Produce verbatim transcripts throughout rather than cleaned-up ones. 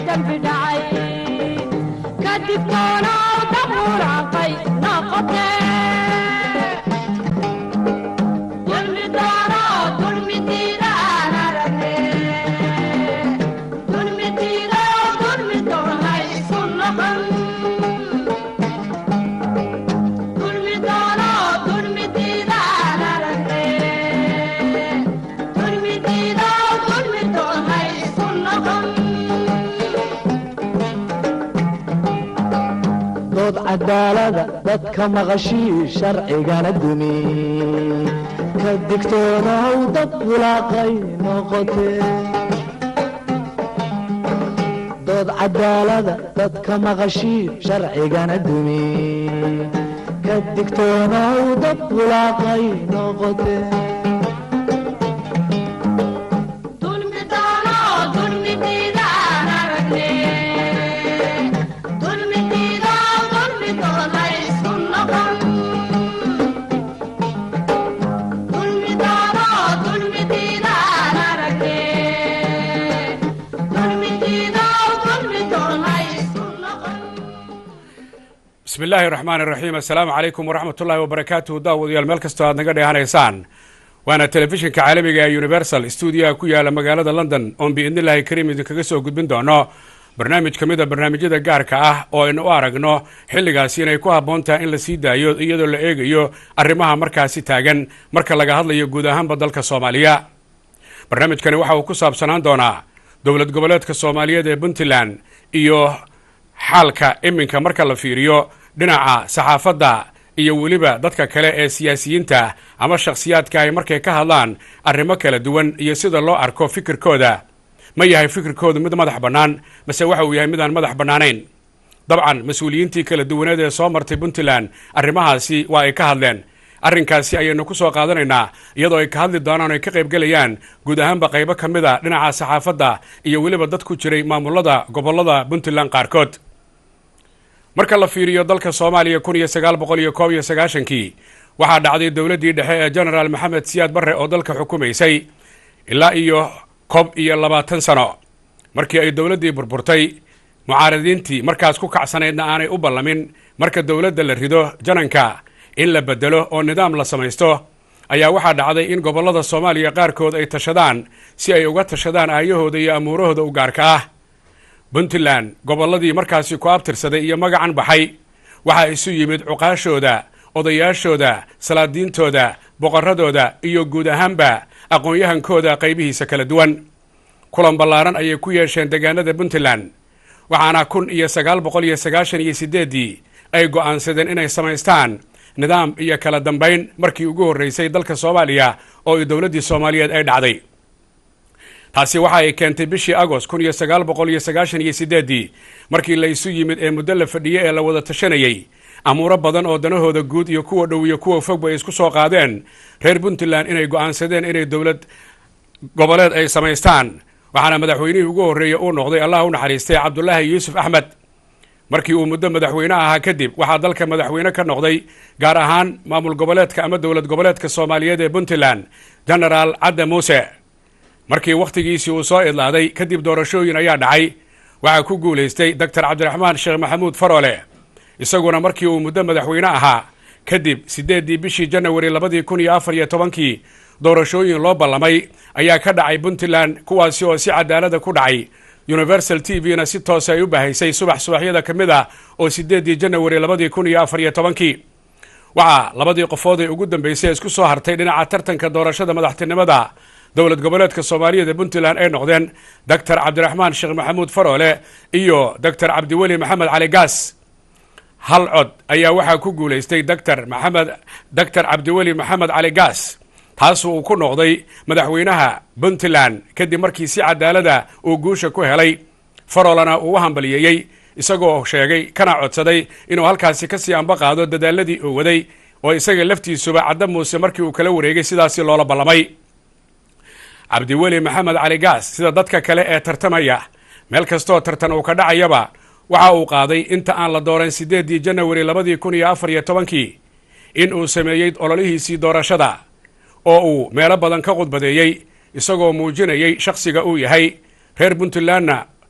dambi dhacay kadigtoona dabuuraaqay noqotee cadaalada dadka maqashii sharcigana dumi ka digtoonaw dad bulaaqay noqotee dood cadaalada dadka maqashii sharcigana dumi ka digtoonaw dad bulaaqay noqotee بسم الله الرحمن الرحيم السلام عليكم ورحمة الله وبركاته داود يا الملك استواد نقدر هانيسان وأنا تلفزيون كعالمي يونيفرسال استوديو كويا لمقالة لندن أم بإذن الله الكريم إذا كجسوا قد بندونه برنامج كميدا برنامج ده جارك أه أو إنه أرجناه حل جالسين يكوها بونتا إن لسيدا يو يدو لإيج يو الرماها مركز تاجن مركز لجهاد لي جودهم بدل كصوماليا برنامج كان وحى وكسب سنان دونا دولة قبلات كصوماليا ده بنتلان إيو حالك إمك مركز لفيريو dhinaca saxaafadda iyo waliba dadka kale ee siyaasiyiinta ama shakhsiyaadka ay markay ka hadlaan arrimo kala duwan iyo sida loo arko fikirkooda ma yahay fikirkoodu mid madax bannaan mase waxa uu yahay mid aan madax bannaanayn dabcan mas'uuliyiintii kala duwaneed ee soo martay Puntland arrimahaasi waa ay ka hadleen arrinkaasi ayaynu ku soo qaadanaynaa iyadoo ay ka hadli doonaan ay ka qayb galayaan guud ahaanba qaybo ka mid ah dhinaca saxaafadda iyo waliba dad ku jiray maamulada gobollada Puntland qaarkood marka la fiiriyo dalka Soomaaliya kun iyo sagaal boqol iyo koob iyo sagaashan-kii waxaa dhacday dawladdii dhexe ee General Maxamed Siyaad Barre oo dalka xukumaysay ilaa iyo koob iyo labaatan sano markii ay dawladdii burburtay mucaaradiintii markaas ku kacsaneedna aanay u ballamin marka dawladda la rido jananka in la bedelo oo nidaam la samaysto ayaa waxaa dhacday in gobollada Soomaaliya qaarkood ay tashadaan si ay uga tashadaan aayahooda iyo amuurahooda u gaarka ah Puntland gobolladii markaasi ku abtirsaday iyo magacan baxay waxa isu yimid cuqaashooda odayaashooda salaadiintooda boqoradooda iyo guud ahaanba aqoon-yahankooda qaybihiisa kala duwan kulan ballaaran ayay ku yeesheen deegaanada Puntland waxaana kun iyo sagaal boqol iyo sagaashan iyo sideedii ay go'aansadeen inay samaystaan nidaam iyo kala dambayn markii ugu horreysay dalka Soomaaliya oo ay dawladdii Soomaaliyeed ay dhacday taasi waxa ay keentay bishii Agost kun iyo sagaal boqol iyo sagaashan iyo sideedii markii la isu yimid ee muddo la fadhiyay ee la wada tashanayay amuuro badan oo danahooda guud iyo kuwa dhow iyo kuwa fog ay isku soo qaadeen reer Puntland inay go'aansadeen inay dawlad goboleed ay samaystaan waxaana madaxweynihii ugu horreeyay uu noqday Allah u naxariistay Cabdullaahi Yuusuf Axmed markii uu muddo madaxweyne ahaa kadib waxaa dalka madaxweyne ka noqday gaar ahaan maamul goboleedka ama dawlad goboleedka Soomaaliyeed ee Puntland General Cadde Muuse markii waqtigiisii uu soo idlaaday kadib doorashooyin ayaa dhacay waxa ku guuleystay Doctor Cabdiraxmaan Sheekh Maxamuud Faroole isaguna markii uu muddo madaxweyne ahaa kadib sideedii bishii January laba kun iyo afar iyo toban-kii doorashooyin loo ballamay ayaa ka dhacay Puntland kuwaasi oo si cadaalad ah ku dhacay Universal T V-na si toos ah u baahaysay subax subaxyada kamid ah oo sideedii January laba kun iyo afar iyo toban-kii waxa labadii qofood ee ugu dambeysay isku soo hartay dhinaca tartanka doorashada madaxtinimada dawlad goboleedka Soomaaliyeed ee Puntland ay noqdeen Doctor Cabdiraxmaan Sheekh Maxamuud Faroole iyo Doctor Cabdiweli Maxamed Cali Gaas hal cod ayaa waxa ku guuleystay Doctor Maxamed Doctor Cabdiweli Maxamed Cali Gaas taas uu ku noqday madaxweynaha Puntland kadib markii si cadaalad ah uu guusha ku helay Faroolana uu hambaliyay isagoo sheegay kana codsaday inuu halkaasi ka sii amba qaado dadaaladii uu waday oo isaga laftiisuba Cadde Muuse markii uu kala wareegay sidaasi loola ballamay Cabdiweli Maxamed Cali Gaas sida dadka kale ee tartamaya meel kastoo tartan uu ka dhacayaba waxa uu qaaday inta aan la dooran sideedii January laba kun iyo afar iyo toban-kii in uu sameeyay ololihiisii doorashada oo uu meelo badan ka qudbadeeyay isagoo muujinayay shakhsiga uu yahay reer Puntlandna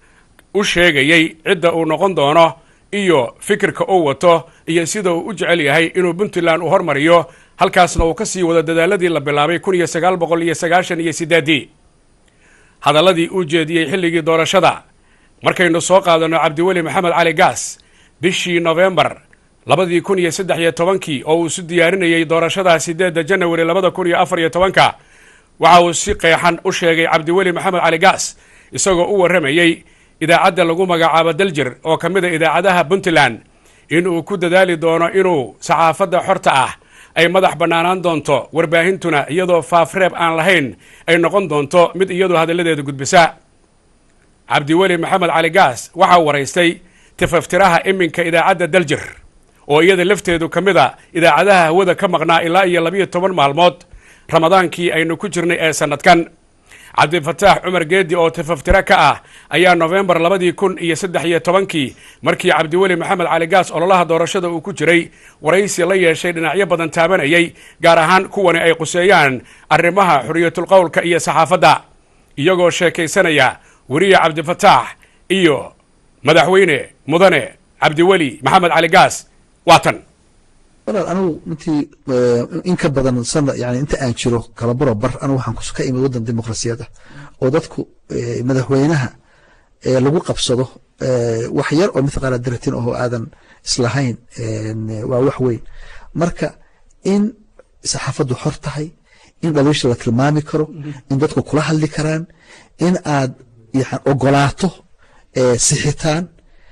u sheegayey cidda uu noqon doono iyo fikirka uu wato iyo sida uu u jecel yahay inuu puntland u hormariyo halkaasna uu ka sii wado dadaaladii la bilaabay kun iyo sagaal boqol iyo sagaashan iyo siddeedii hadalladii uu jeediyey xilligii doorashada markaynu soo qaadanno cabdiweli maxamed cali gaas bishii nofembar labadii kun iyo saddex iyo tobankii oo uu isu diyaarinayey doorashada siddeedda janawari labada kun iyo afar iyo tobanka waxa uu si qeexan u sheegay cabdiweli maxamed cali gaas isagoo u warramayey idaacadda lagu magacaabo daljir oo ka mid a idaacadaha puntland inuu ku dadaali doono inuu saxaafadda xorta ah ay madax bannaanaan doonto warbaahintuna iyadoo faafreeb aan lahayn ay noqon doonto mid iyadoo hadalladeeda gudbisa cabdiweli maxamed cali gaas waxaa waraystay tifaftiraha iminka idaacadda daljir oo iyada lafteedu ka mid a idaacadaha hawada ka maqnaa ilaa iyo labiyo toban maalmood ramadaankii aynu ku jirnay ee sannadkan cabdifataax cumar geedi oo tifaftira ka ah ayaa nofembar labadii kun iyo saddex iyo tobankii markii cabdiweli maxamed cali gaas ololaha doorashada uu ku jiray waraysi la yeeshay dhinacyo badan taabanayay gaar ahaan kuwani ay quseeyaan arrimaha xoriyatulqowlka iyo saxaafadda iyagoo sheekaysanaya weriye cabdifataax iyo madaxweyne mudane cabdiweli maxamed cali gaas waa tan walaal anigu intii in ka badan sana yani inta aan jiro kala baro bar anigu waxaan ka imid waddan dimuqraasiyad ah oo dadku madaxweynaha lagu qabsado wax yar oo mithqaala daratin oo aadan islahayn waa wax weyn marka in saxaafaddu xor tahay in dhaliisha la tilmaami karo in dadku kula hadli karaan in aad yani ogolaato sixitaan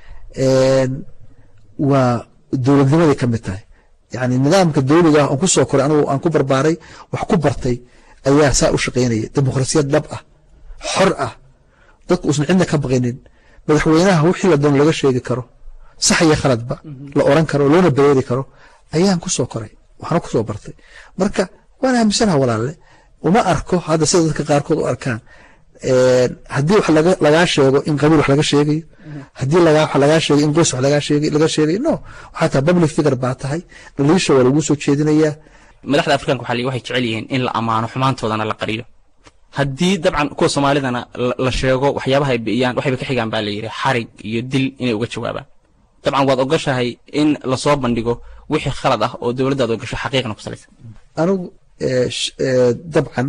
waa dowladnimaday ka mid tahay يعني النظام كدولي أن كسر كره أنا أن كبر باري وحكبرتي أيها ساء شقينية ديمقراطية دبقة حرقة ضد أصلا عندنا كبغينين مدحويناها هو حيل الدم لقى شيء كرو صح يا خالد بقى لا أوران كرو لون بريري كرو أيها أن كسر كره وحنا كسر برتي مركا وأنا همسنها ولا لا وما أركو هذا سيدك قاركو أركان هدي wax laga laga sheego in qabiil wax laga sheegay hadii laga wax laga sheegay in qoys wax laga sheegay laga sheegay no waxa public figure baa tahay dhaliisha waa lagu soo jeedinaya madaxda afrikaanka waxa waxay jecel yihiin in la amaano xumaantoodana la qariyo hadii dabcan kuwa Soomaalidana la sheego waxyaabaha ay bixiyaan waxay ka xigaan baa la yiri xarig iyo dil inay uga jawaabaan dabcan waad ogashahay in la soo bandhigo wixii khalad ah oo dawladda ogasho xaqiiqna ku salaysan anigu dabcan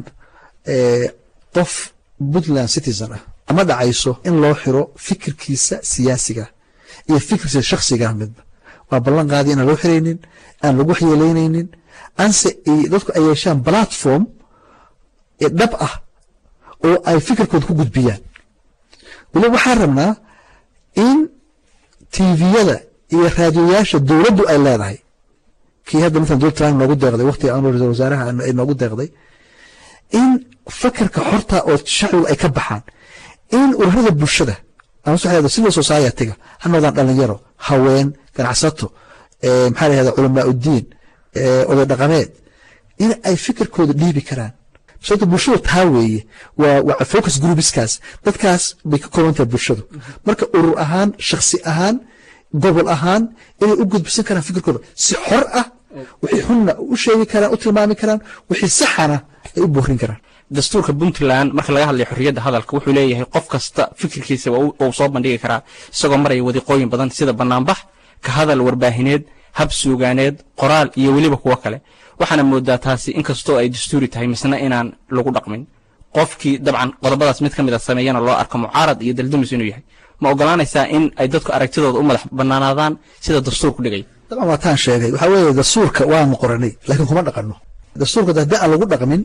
qof Puntland citizen ah ama dhacayso in loo xiro fikirkiisa siyaasiga iyo fikirkiisa shakhsiga midba waa ballan qaadi in loo xireynin aan lagu xyeeleyneynin anse dadku ay yeeshaan platform ee dhab ah oo ay fikirkooda ku gudbiyaan wali waxaan rabnaa in tviyada iyo raadiyoyaasha dowladdu ay leedahay kii hadda مثلا dowladda Trump noogu deeqday waqti aan ra'iisul wasaaraha ay noogu deeqday in فكرك حرطة أو تشعل أي كبحان إن ورهذا البشرة أنا صحيح هذا سيلو سوسايتي هنوضع لنا هوين كان عصته إيه محل هذا علماء الدين إيه ولا دقمات إن أي فكر كود لي بكران صوت البشرة تهاوي وفوكس جروبس كاس ده كاس بيكونت البشرة مركب أورو أهان شخصي أهان قبل أهان إني أوجد بس كان فكر كود سحرة وحي حنا وشيء كان أتلمامي كان وحي سحرة يبوخين كان dastuurka Puntland marka laga hadlayo xorriyadda hadalka wuxuu leeyahay qof kasta fikirkiisa uu soo bandhigi karaa isagoo maray wadiqooyin badan sida banaanbax ka hadal warbaahineed hab suugaaneed qoraal iyo waliba kuwa kale waxaana moodaa taasi inkastoo ay dastuuri tahay misna inaan lagu dhaqmin qofkii dabcan qodobadaas mid kamid ah sameeyana loo arko mucaarad iyo daldumis inuu yahay ma ogolaanaysaa in ay dadku aragtidooda u madax banaanaadaan sida dastuurku dhigay dabcan waa taan sheegay waxa weeye dastuurka waan qoranay laakiin kuma dhaqanno dastuurka haddii aan lagu dhaqmin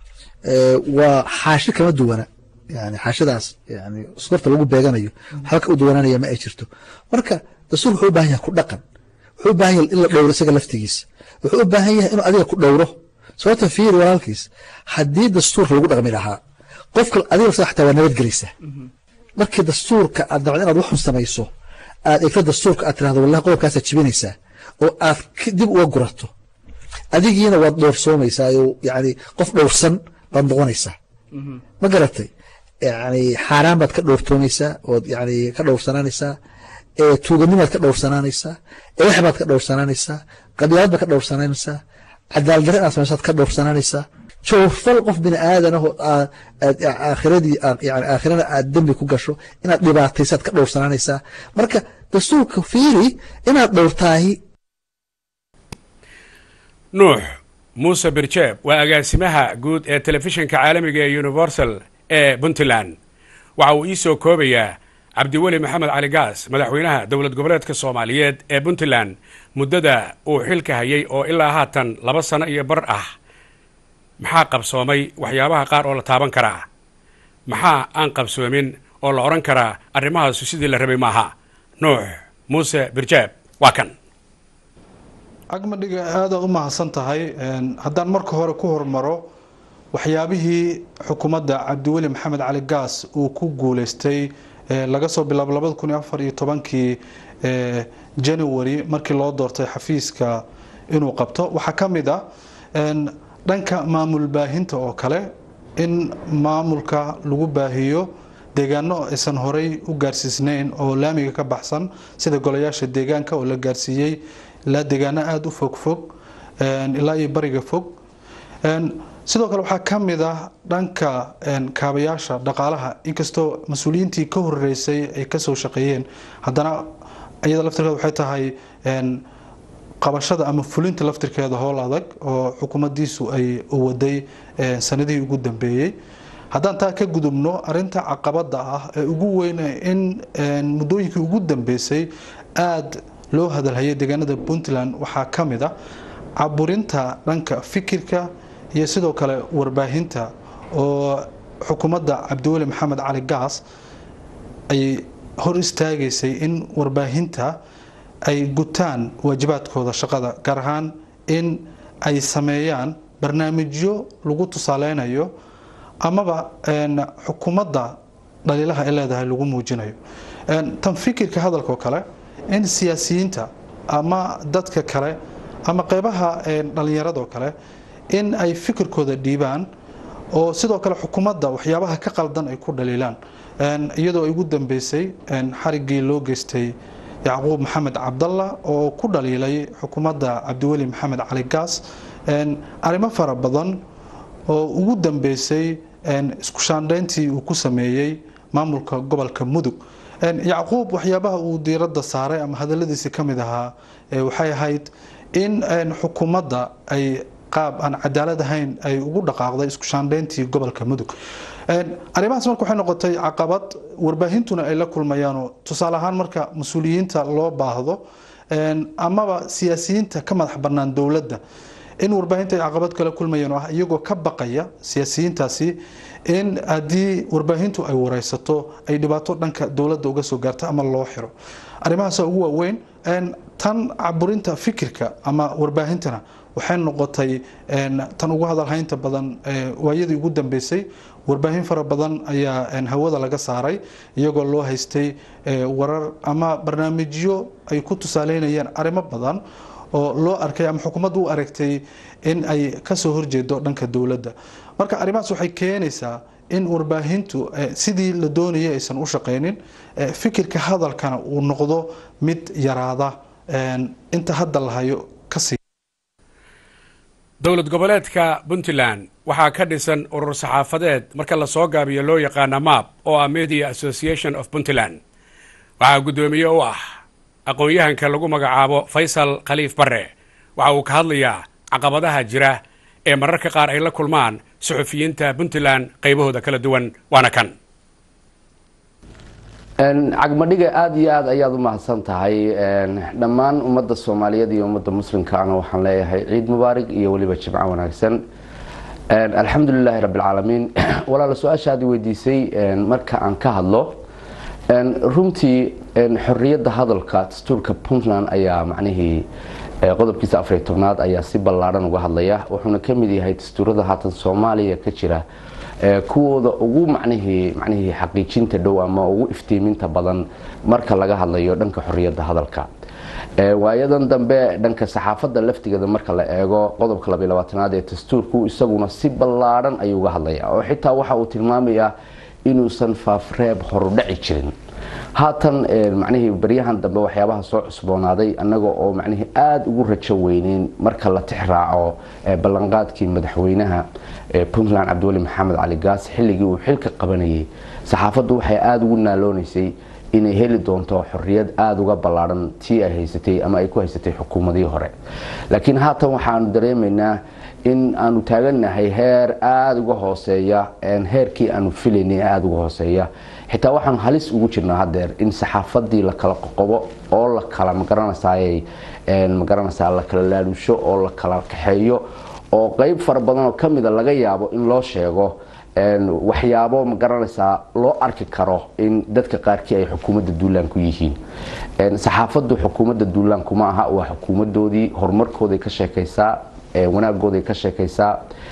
وحاشة كما دونا يعني حاشة داس يعني صورة لوجو بيجانيو حلقة دونا يا ما أجرته مركا تصور حب هي كل دقن حب هي إلا دورة سجل لفتجيس وحب هي إنه أدي كل دوره سواء تفير ولا الكيس حديد الدستور لوجو رقم لها قفك أدي صح تبى نبت جريسة مركا الدستور كأدي بعدين أروح مستميسه إكفى الدستور كأترى هذا والله قوة كاسة تبينيسة وأكدب وجرته أدي جينا ودور سوميسة يعني قف دور سن بندقونيسا ما قرأتي يعني حرام بد كدور تونيسا يعني كدور سنانيسا إيه توجني بد كدور سنانيسا إيه حبات كدور سنانيسا قبيلات بد كدور سنانيسا عدالة درنا سمسات كدور سنانيسا joofal qof bini aadanaho aakhiradii yani aakhirana aad dembi ku gasho inaad dhibaataysaad ka dhowrsanaanaysaa marka dastuurka fiiri inaad dhowrtaahi. nuux muuse birjeeb waa agaasimaha guud ee telefishinka caalamiga ee universal ee puntland waxa uu ii soo koobayaa cabdiweli maxamed cali gaas madaxweynaha dowlad goboleedka soomaaliyeed ee puntland muddada uu xilka hayay oo ilaa haatan laba sano iyo bar ah maxaa qabsoomay waxyaabaha qaar oo la taaban karaa maxaa aan qabsoomin oo la odhan karaa arrimahaasu sidii la rabay maaha. nuux muuse birjeeb waa kan. agmadhiga aada u mahadsan tahay. haddaan marka hore ku hormaro waxyaabihii xukuumadda cabdiweli maxamed cali gaas uu ku guuleystay laga soo bilaabo labada kun iyo afar iyo tobankii january markii loo doortay xafiiska inuu qabto waxaa ka mid ah dhanka maamul baahinta oo kale in maamulka lagu baahiyo deegaano aysan horey u gaarsiisnayn oo laamiga ka baxsan sida golayaasha deegaanka oo la gaarsiiyey ilaa deegaano aada u fog fog ilaa iyo bariga fog. sidoo kale waxaa ka mid ah dhanka kaabayaasha dhaqaalaha inkastoo mas-uuliyiintii ka horeysay ay kasoo shaqeeyeen haddana iyada laftirkeeda waxay tahay qabashada ama fulinta laftirkeeda howl adag oo xukuumaddiisu ay waday sanadihii ugu dambeeyey. haddaan taa ka gudubno arinta caqabada ah ee ugu weyn in muddooyinkii ugu dambeysay aada loo hadalhayay deegaanada puntland waxaa ka mid ah caburinta dhanka fikirka iyo sidoo kale warbaahinta oo xukuumadda cabdiweli maxamed cali gaas ay hor istaagaysay in warbaahinta ay gutaan waajibaadkooda shaqada gaar ahaan in ay sameeyaan barnaamijyo lagu tusaaleynayo amaba xukuumadda dhaliilaha ay leedahay lagu muujinayo. tan fikirka hadalka oo kale in siyaasiyiinta ama dadka kale ama qeybaha dhalinyarada oo kale in ay fikirkooda dhiibaan oo sidoo kale xukuumadda waxyaabaha ka qaldan ay ku dhaliilaan iyadoo ay ugu dambeysay xarigii loo geystay yacquub maxamed cabdalla oo ku dhaliilay xukuumadda cabdiweli maxamed cali gaas arrimo fara badan oo ugu dambeysay isku shaandhayntii uu ku sameeyey maamulka gobolka mudug. yacquub waxyaabaha uu diiradda saaray ama hadaladiisii ka mid ahaa waxay ahayd in xukuumadda ay qaab aan cadaalad ahayn ay ugu dhaqaaqday isku shaandhayntii gobolka mudug. arrimahaas marka waxay noqotay caqabad warbaahintuna ay la kulmayaanoo tusaale ahaan marka mas-uuliyiinta loo baahdo amaba siyaasiyiinta ka madax bannaan dowladda in warbaahinta ay caqabad kala kulmayaan oo ah iyagoo ka baqaya siyaasiyiintaasi in haddii warbaahintu ay wareysato ay dhibaato dhanka dowladda uga soo gaarto ama loo xiro. arrimahaas ugu waaweyn tan caburinta fikirka ama warbaahintana waxay noqotay tan ugu hadalhaynta badan waayadii ugu dambeysay. warbaahin fara badan ayaa hawada laga saaray iyagoo loo haystay warar ama barnaamijyo ay ku tusaaleynayaan arrimo badan oo loo arkay ama xukuumaddu u aragtay in ay kasoo horjeedo dhanka dowladda. marka arrimahaas waxay keenaysaa in warbaahintu sidii la doonayay aysan u shaqeynin fikirka hadalkana uu noqdo mid yaraada inta hadda la hayo kasii. dowlad goboleedka puntland waxaa ka dhisan urur saxaafadeed marka la soo gaabiyo loo yaqaana map oo ah media association of puntland. waxaa guddoomiye u ah aqoon-yahanka lagu magacaabo faysal khaliif barre. waxa uu ka hadlayaa caqabadaha jira ee mararka qaar ay la kulmaan suxufiyiinta puntland qaybahooda kala duwan waana kan. cagmadhiga aada iyo aada ayaad u mahadsan tahay. dhammaan ummadda soomaaliyeed iyo ummadda muslimkaana waxaan leeyahay ciid mubaarig iyo weliba jimco wanaagsan. alxamdulilaahi rabbilcaalamiin. walaala su-aasha aad weydiisay marka aan ka hadlo runtii xorriyadda hadalka dastuurka puntland ayaa macnihii qodobkiisa afariyo tobnaad ayaa si ballaaran uga hadlaya wuxuuna ka mid yahay dastuurada haatan soomaaliya ka jira kuwooda ugu macnihii macnihii xaqiijinta dhow ama ugu iftiiminta badan marka laga hadlayo dhanka xorriyadda hadalka. waayadan dambe dhanka saxaafadda laftigeeda marka la eego qodobka labayo labaatanaad ee dastuurku isaguna si ballaaran ayuu uga hadlaya oo xitaa waxa uu tilmaamayaa inuusan faafreeb horudhaci jirin haatan macnihii baryahan dambe waxyaabaha soo cusboonaaday annaga oo macnihii aad ugu rajo weyneyn marka la tixraaco ballanqaadkii madaxweynaha Puntland Cabdiweli Maxamed Cali Gaas xilligii uu xilka qabanayay saxaafaddu waxay aad ugu naaloonaysay inay heli doonto xorriyad aad uga ballaaran tii ay haysatay ama ay ku haysatay xukuumadii hore laakiin haatan waxaan dareemaynaa in aanu taaganahay heer aad uga hooseeya heerkii aanu filaynay aad uga hooseeya xitaa waxaan halis ugu jirnaa hadeer in saxaafadii la kala qoqobo oo la kala magaranaysaay magaranaysaa la kala laalusho oo la kala kaxeeyo oo qayb fara badan oo kamid ah laga yaabo in loo sheego waxyaabo magaranaysaa loo arki karo in dadka qaarkii ay xukuumadda duulaan ku yihiin saxaafaddu xukuumadda duulaan kuma aha waa xukuumadoodii horumarkooday ka sheekaysaa wanaagooday ka sheekaysaa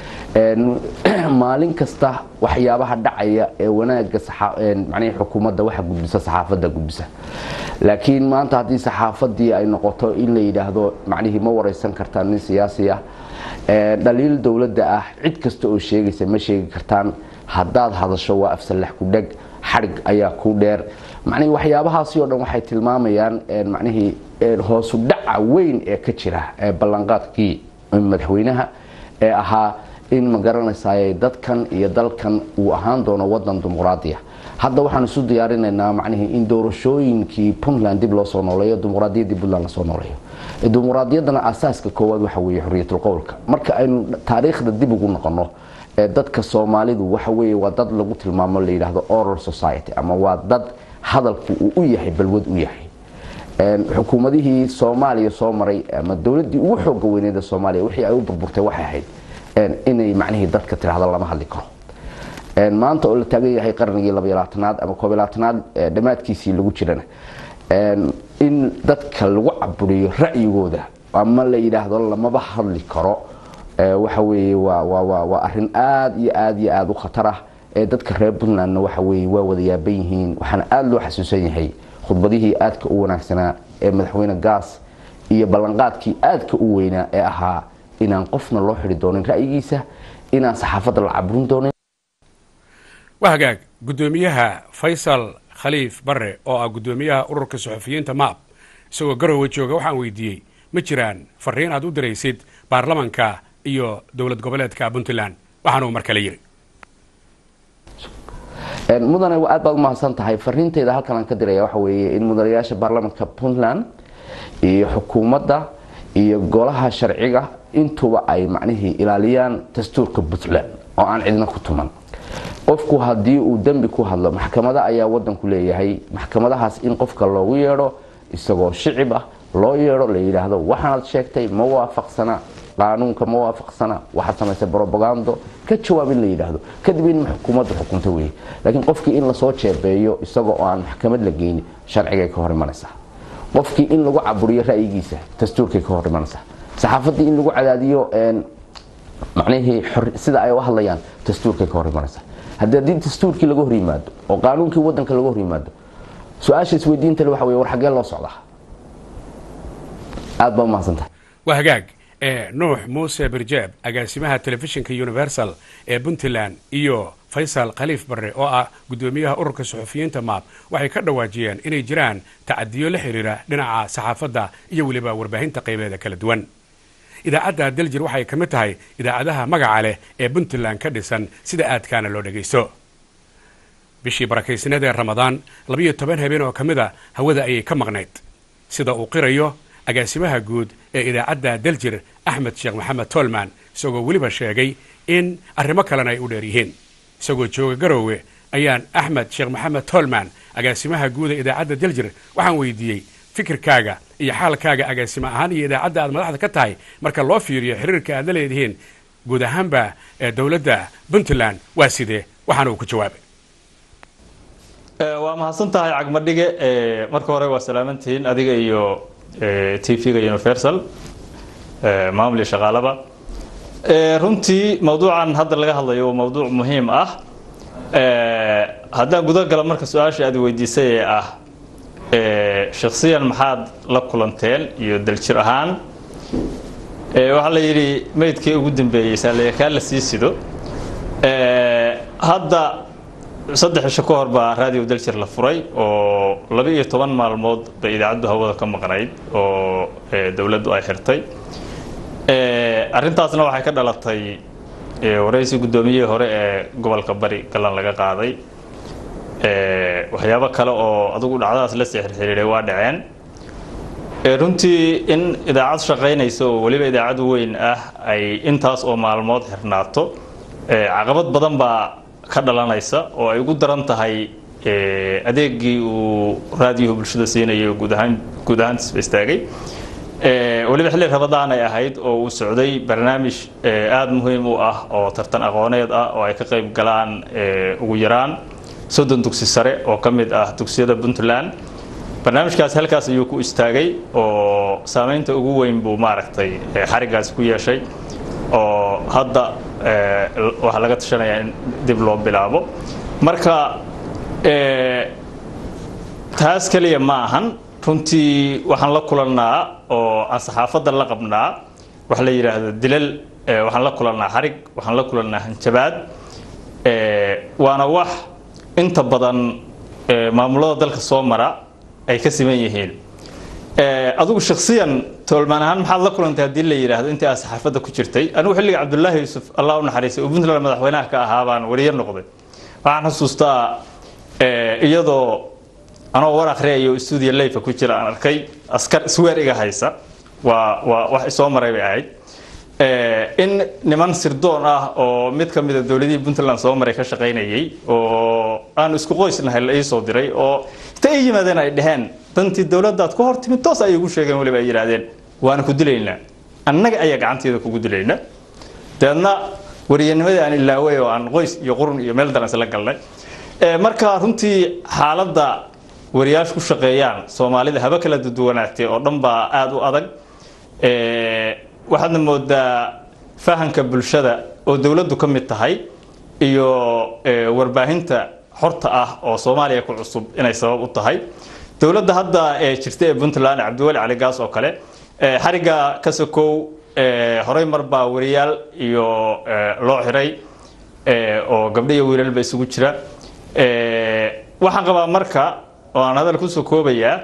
maalin kasta waxyaabaha dhacaya ee wanaaga macnaheedu xukuumadda waxa gudbisa saxaafadda gudbisa laakiin maanta hadii saxaafadii ay noqoto in la yiraahdo macnaheedu ma wareysan kartaan nin siyaasi ah dhaliil dawladda ah cid kasta oo sheegaysa ma sheegi kartaan haddaad hadasho waa afsalax ku dhag xarig ayaa ku dheer macnaheedu waxyaabahaasi oo dhan waxay tilmaamayaan macnaheedu hoos u dhac weyn ee ka jira ballanqaadkii madaxweynaha ee ahaa in magaranaysaay dadkan iyo dalkan uu ahaan doono wadan dimuqraadi ah hadda waxaan isu diyaarinaynaa macnaheedu in doorashooyinkii Puntland dib loo soo nooleeyo dimuqraadiyadii Puntland la soo nooleeyo dimuqraadiyadana asaaska koowaad waxa weeye xorriyatul qowlka marka aynu taariikhda dib ugu noqono dadka Soomaalidu waxa weeye waa dad lagu tilmaamo la yiraahdo oral society ama waa dad hadalku uu u yahay balwad u yahay xukuumadihii Soomaaliya soo maray ama dawladii ugu xoog weyneed ee Soomaaliya wixii ay u burburtay waxay ahayd inay macnaheedu dadka tiraahdo lama hadli karo maanta oo la taagan yahay qarnigii laba iyo labaatanaad ama koob iyo labaatanaad dhamaadkiisii lagu jirana in dadka lagu caburiyo ra'yigooda ama la yiraahdo lamaba hadli karo waxa weeye waa waa waa arrin aad iyo aad iyo aad u khatar ah ee dadka reer Puntland waxa weeye waa wada yaaban yihiin waxaan aad loo xasuusan yahay khudbadihii aadka u wanaagsanaa ee madaxweyne Gaas iyo ballanqaadkii aadka u weynaa ee ahaa inaan qofna loo xiri doonin ra'yigiisa inaan saxaafadda la caburin doonin wahagaag gudoomiyaha Faysal Khaliif Barre oo ah gudoomiyaha ururka suxufiyiinta M A P isagoo garowe jooga waxaan weydiiyey ma jiraan fariin aad u diraysid baarlamanka iyo dowlad goboleedka Puntland waxaanu mar kale yiri mudane aad baad u mahadsan tahay fariintayda halkan aan ka diraya waxa weeye in mudanayaasha baarlamanka Puntland iyo xukuumadda iyo golaha sharciga intuba ay macnaheedu ilaaliyaan dastuurka Puntland oo aan cidna ku tuman qofku hadii uu dambi ku hadlo maxkamada ayaa wadanku leeyahay maxkamadahaas in qofka loogu yeero isagoo shicib ah loo yeero la yiraahdo waxaad sheegtay ma waafaqsana qaanuunka ma waafaqsana waxa sameeyay propaganda ka jawaab in la yiraahdo kadib in xukuumaddu xukunto weey laakiin qofkii in la soo jeebeeyo isagoo aan maxkamad la geeynin sharciga ka hor imanaysa qofkii in lagu caburiyo ra'yigiisa dastuurka ka hor imanaysa saxaafadii in lagu cadaadiyo een macnaheedu sida ay u hadlayaan dastuurka ka hor imanaysa haddii dastuurkii lagu hor yimaado oo qaanuunkii wadanka lagu hor yimaado su'aasha isweydiinta waxa weeye war xagee loo socdaa aad baa mahadsantahay wahagaag ee nuux muuse birjaab agaasimaha telefishinka Universal ee Puntland iyo Faysal Khaliif Barre oo ah gudoomiyaha ururka suxufiyiinta M A P waxay ka dhawaajiyeen inay jiraan tacadiyo la xiriira dhinaca saxaafadda iyo waliba warbaahinta qaybeeda kala duwan idaacadda Daljir waxay ka mid tahay idaacadaha magaca leh ee Puntland ka dhisan sida aadkaana loo dhageysto bishii barakaysanada Ramadaan laba iyo toban habeen oo kamida hawada ayay ka maqnayd sida uu qirayo agaasimaha guud ee idaacadda Daljir Ahmed Sheekh Maxamed Tolman isagoo waliba sheegay in arrimo kale ay u dheer yihiin isagoo jooga garowe ayaan Ahmed Sheekh Maxamed Tolman agaasimaha guud ee idaacadda Daljir waxaan weydiiyey fikirkaaga iyo xaalkaaga agaasima ahaan iyo idaacadda aad madaxda ka tahay marka loo fiiriyo xiriirka aad leedahiin guud ahaanba ee dawladda Puntland waa sidee waxaan uu ku jawaabay ee waa mahadsan tahay cagmadhige ee marka hore waa salaamantiin adiga iyo T V-ga Universal ee maamul shaqaalaba ee runtii mawduucan hadda laga hadlayo waa mawduuc muhiim ah ee haddaan gudaha gala marka su'aasha aad weydiisay ee ah ee shakhsiyan maxaad la kulanteen iyo Daljir ahaan ee waxa la yiri meydkii ugu dambeeyay saaleeyaa la sii sido ee hadda saddex cisho ka hor baa raadiyo daljir la furay oo laba iyo toban maalmood bay idaacaddu hawada ka maqnayd oo dowladdu ay xirtay arrintaasna waxay ka dhalatay waraysi guddoomiyihii hore ee gobolka bari galan laga qaaday waxyaabo kale oo adigu dhacdadaas la sii xirxiriiray waa dhaceen runtii in idaacad shaqaynaysa oo weliba idaacad weyn ah ay intaas oo maalmood xirnaato caqabad badan baa ka dhalanaysa oo ay ugu daran tahay adeegii uu raadiyo bulshada siinayay guud ahaan guud ahaan istaagay weliba xilli rabadaan ay ahayd oo uu socday barnaamij aad muhiim u ah oo tartan aqooneed ah oo ay ka qayb galaan ugu yaraan soddon dugsi sare oo ka mid ah dugsiyada Puntland barnaamijkaas halkaas ayuu ku istaagay oo saameynta ugu weyn buu maaragtay xarigaas ku yeeshay oo hadda waxa laga tashanayaa in dib loo bilaabo marka taas kaliya ma ahan runtii waxaan la kulannaa oo aan saxaafadda la qabnaa wax la yiraahdo dilal waxaan la kulannaa xarig waxaan la kulannaa hanjabaad waana wax inta badan maamulada dalka soo mara ay ka siman yihiin adigu shakhsiyan toolmaan ahaan maxaad la kulantay haddii la yiraahdo intii aad saxaafadda ku jirtay anigu xilliga cabdullaahi yuusuf allah u naxariistay oo Puntland madaxweynaha ka ahaa baan wariye noqday waxaan xusuustaa iyadoo anoo war akhriyayo studio live ku jira aan arkay askar isweer iga haysa waa waa wax soo maray bay ahayd in niman sirdoon ah oo mid ka mid ah dawladii Puntland soo maray ka shaqaynayay oo aan isku qoysnahay la soo diray oo tay yimaadeen ay dhaheen dantii dawladda ku hortimid toos ay ugu sheegeen waliba ay yiraahdeen waan ku dilaynaa annaga ayaa gacanteeda kugu dilaynaa dadna wariyanimadii aan ilaaway oo aan qoys iyo qurun iyo meel dalan isla galnay marka runtii xaaladda wariyaashu ku shaqeeyaan Soomaalida haba kala duwanaatay oo dhan baa aad u adag ee waxaadna moodaa fahanka bulshada oo dawladdu ka mid tahay iyo warbaahinta xorta ah oo Soomaaliya ku cusub inay sabab u tahay dawladda hadda ee jirtay Puntland Cabdiwali Cali Gaas oo kale xariga ka sokow horay marba wariyaal iyo loo xiray oo gabdho iyo wiilal ba isugu jira waxaan qabaa marka oo aan hadal ku soo koobayaa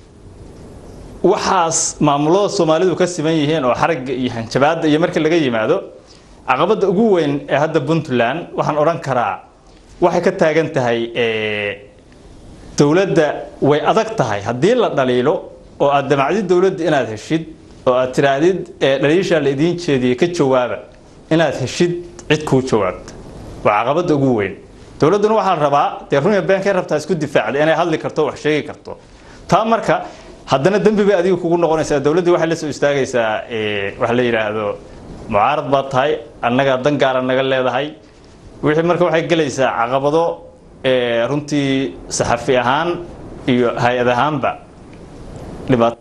waxaas maamulada Soomaalidu ka siman yihiin oo xariga iyo hanjabaadda iyo marka laga yimaado caqabada ugu weyn ee hadda Puntland waxaan oran karaa waxay ka taagan tahay ee dawladda way adag tahay haddii la dhaliilo oo aad damacdi dawladda inaad heshid oo aad tiraadid dhaliisha la idin jeediyay ka jawaaba inaad heshid cid ku jawaabta waa caqabada ugu weyn dawladuna waxaan rabaa dee runtii beenkay rabtaa isku difaacda inay hadli karto wax sheegi karto taa marka haddana dambi bay adigu kugu noqonaysaa dawladdu waxay la soo istaagaysaa ee wax la yiraahdo mucaarad baa tahay annaga dan gaar ah naga leedahay wixii marka waxay galaysaa caqabado ee runtii saxafi ahaan iyo hay'ad ahaanba libaad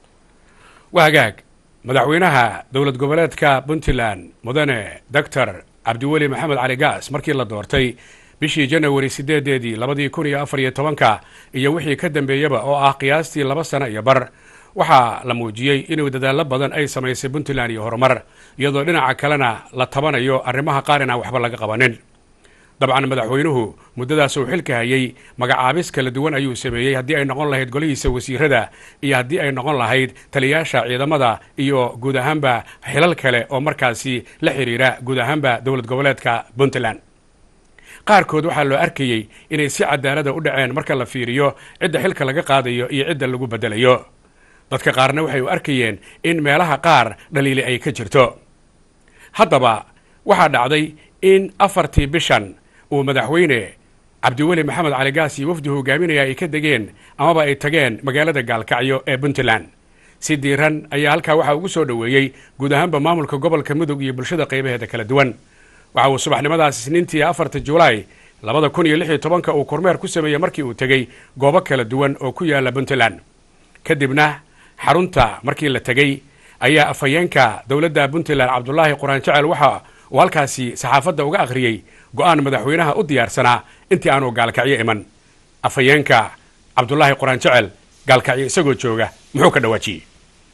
wahagaag madaxweynaha dowlad goboleedka Puntland mudane Doctor Cabdiwali Maxamed Cali Gaas markii la doortay bishii January sideedeedii laba kun iyo afar iyo toban iyo wixii ka dambeeyaba oo ah qiyaastii laba sano iyo bar waxa la muujiyay inuu dadaal badan ay sameysay Puntland iyo horumar iyadoo dhinaca kalena la tabanayo arrimaha qaarina waxba laga qabanin dabcan madaxweynuhu muddadaas uu xilka hayay magacaabis kala duwan ayuu sameeyay haddii ay noqon lahayd golihiisa wasiirada iyo haddii ay noqon lahayd taliyaasha ciidamada iyo guud ahaanba xilal kale oo markaasi la xiriira guud ahaanba dowlad goboleedka Puntland qaarkood waxaa loo arkayay inay si cadaalada u dhaceen marka la fiiriyo cidda xilka laga qaadayo iyo cidda lagu bedelayo dadka qaarna waxay u arkayeen in meelaha qaar dhaliili ay ka jirto haddaba waxaa dhacday in afartii bishan uu madaxweyne Cabdiwali Maxamed Cali Gaas iyo wafdi hogaaminaya ay ka degeen amaba ay tageen magaalada Gaalkacyo ee Puntland si diiran ayaa halkaa waxa ugu soo dhaweeyay guud ahaanba maamulka gobolka Mudug iyo bulshada qaybaheeda kala duwan waxa uu subaxnimadaas Isniintii afartii Juulaay laba kun iyo lix iyo toban uu kormeer ku sameeyay markii uu tagay goobo kala duwan oo ku yaala Puntland kadibna xarunta markii la tagay ayaa afayeenka dawladda Puntland Cabdullaahi Quraan Jacel waxa uu halkaasi saxaafadda uga akhriyay go'aan madaxweynaha u diyaarsanaa intii aanu Gaalkacyo iman afayeenka Cabdullaahi Quraan Jacel Gaalkacyo isagoo jooga muxuu ka dhawaajiyay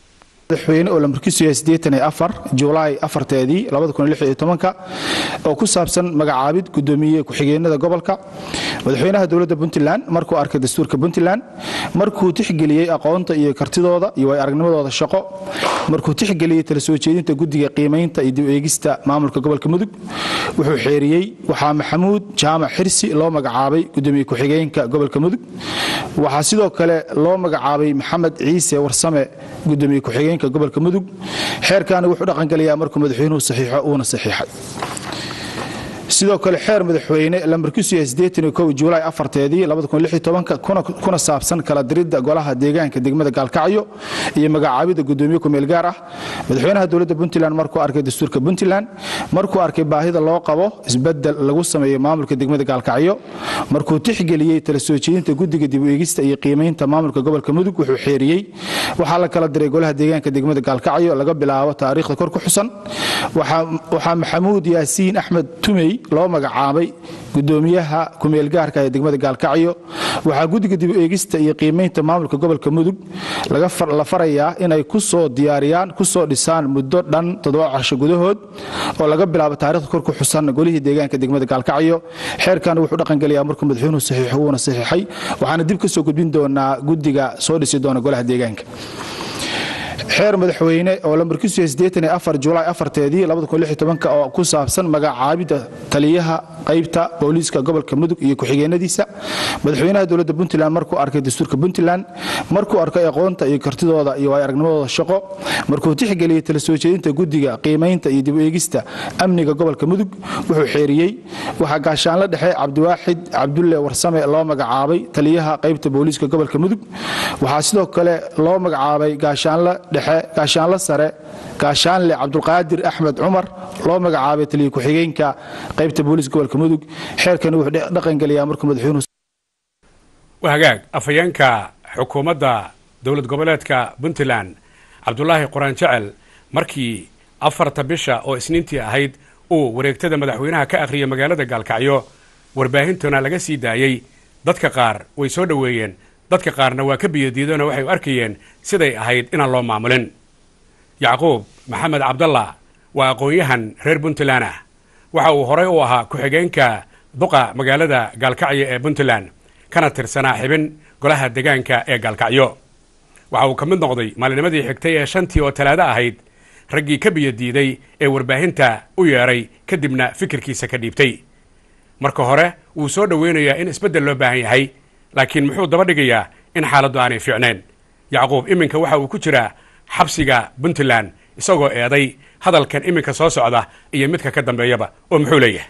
madaxweyne oo lambarkiisu yahay siddeetan iyo afar Juulaay afarteedii labada kun iyo lix iyo tobanka oo ku saabsan magacaabid gudoomiye ku-xigeenada gobolka. Madaxweynaha dowladda Puntland markuu arkay dastuurka Puntland, markuu tixgeliyay aqoonta iyo kartidooda iyo way aragnimadooda shaqo, markuu tixgeliyay tala soo jeedinta guddiga qiimeynta iyo dib u eegista maamulka gobolka Mudug, wuxuu xeeriyay waxaa Maxamuud Jaamac Xirsi loo magacaabay gudoomiye ku-xigeenka gobolka Mudug. Waxaa sidoo kale loo magacaabay Maxamed Ciise Warsame gudoomiye ku-xigeenka gobolka Mudug. Xeerkaani wuxuu dhaqan galayaa markuu madaxweynuhu saxiixo uuna saxiixay. sidoo kale xeer madaxweyne lambarkiisu yahay siddeetan iyo kow Juulaay afarteedii labada kun iyo lix iyo tobanka kuna kuna saabsan kala diridda golaha deegaanka degmada Gaalkacyo iyo magacaabida gudoomiye ku meel gaar ah. Madaxweynaha dowladda Puntland markuu arkay dastuurka Puntland, markuu arkay baahida loo qabo isbedel lagu sameeyo maamulka degmada Gaalkacyo, markuu tixgeliyay tala soo jeedinta guddiga dib u eegista iyo qiimeynta maamulka gobolka Mudug, wuxuu xeeriyay waxa la kala diray golaha deegaanka degmada Gaalkacyo laga bilaabo taariikhda kor ku xusan. waxa waxa Maxamuud Yaasiin Axmed Tumey loo magacaabay gudoomiyaha ku meel gaarka ee degmada Gaalkacyo. Waxa guddiga dib u eegista iyo qiimeynta maamulka gobolka Mudug laga la farayaa inay ku soo diyaariyaan ku soo dhisaan muddo dhan toddoba casho gudahood oo laga bilaabo taariikhda kor ku xusan golihii deegaanka degmada Gaalkacyo. Xeerkan wuxuu dhaqan galayaa markuu madaxweynuhu saxiixo uuna saxiixay, waxaana dib ka soo gudbin doonaa guddiga soo dhisi doona golaha deegaanka. xeer madaxweyne oo lambarkiisu yahay siddeetan iyo afar Juulaay afarteedii labada kun iyo lix iyo tobanka oo ku saabsan magacaabida taliyaha qaybta booliiska gobolka Mudug iyo ku-xigeenadiisa. Madaxweynaha dowladda Puntland markuu arkay dastuurka Puntland, markuu arkay aqoonta iyo kartidooda iyo way aragnimadooda shaqo, markuu tixgeliyay tala soo jeedinta guddiga qiimeynta iyo dib u eegista amniga gobolka Mudug, wuxuu xeeriyay waxa gaashaanle dhexe Cabdiwaaxid Cabdulle Warsame loo magacaabay taliyaha qaybta booliiska gobolka Mudug. Waxaa sidoo kale loo magacaabay gaashaanle dhexe gaashaanle sare gaashaanle Cabdulqaadir Axmed Cumar loo magacaabay taliye ku-xigeenka qaybta booliiska gobolka Mudug. Xeerkan wuxuu dhaqan galayaa markuu madaxweynuhu wahagaag afayeenka xukuumadda dowlad goboleedka Puntland Cabdulaahi Quraan Jecel markii afarta bisha oo isniintii ahayd uu wareegtada madaxweynaha ka akhriyay magaalada Gaalkacyo, warbaahintuna laga sii daayay. Dadka qaar way soo dhaweeyeen, dadka qaarna waa ka biyadiideen oo waxay u arkayeen siday ahayd inaan loo maamulin. Yacquub Maxamed Cabdalla waa aqoon-yahan reer Puntland ah. waxa uu horey u ahaa ku-xigeenka duqa magaalada Gaalkacyo ee Puntland, kana tirsanaa xibin golaha deegaanka ee Gaalkacyo. waxa uu ka mid noqday maalinimadii xigtay ee shantii oo talaado ahayd raggii ka biyadiiday ee warbaahinta u yeeray kadibna fikirkiisa ka dhiibtay. marka hore wuu soo dhaweynayaa in isbeddel loo baahan yahay, laakiin muxuu daba dhigayaa in xaaladdu aanay fiicnayn. Yacquub iminka waxa uu ku jiraa xabsiga Puntland isagoo eeday hadalkan iminka soo socda iyo midka ka dambeeyaba, oo muxuu leeyahay.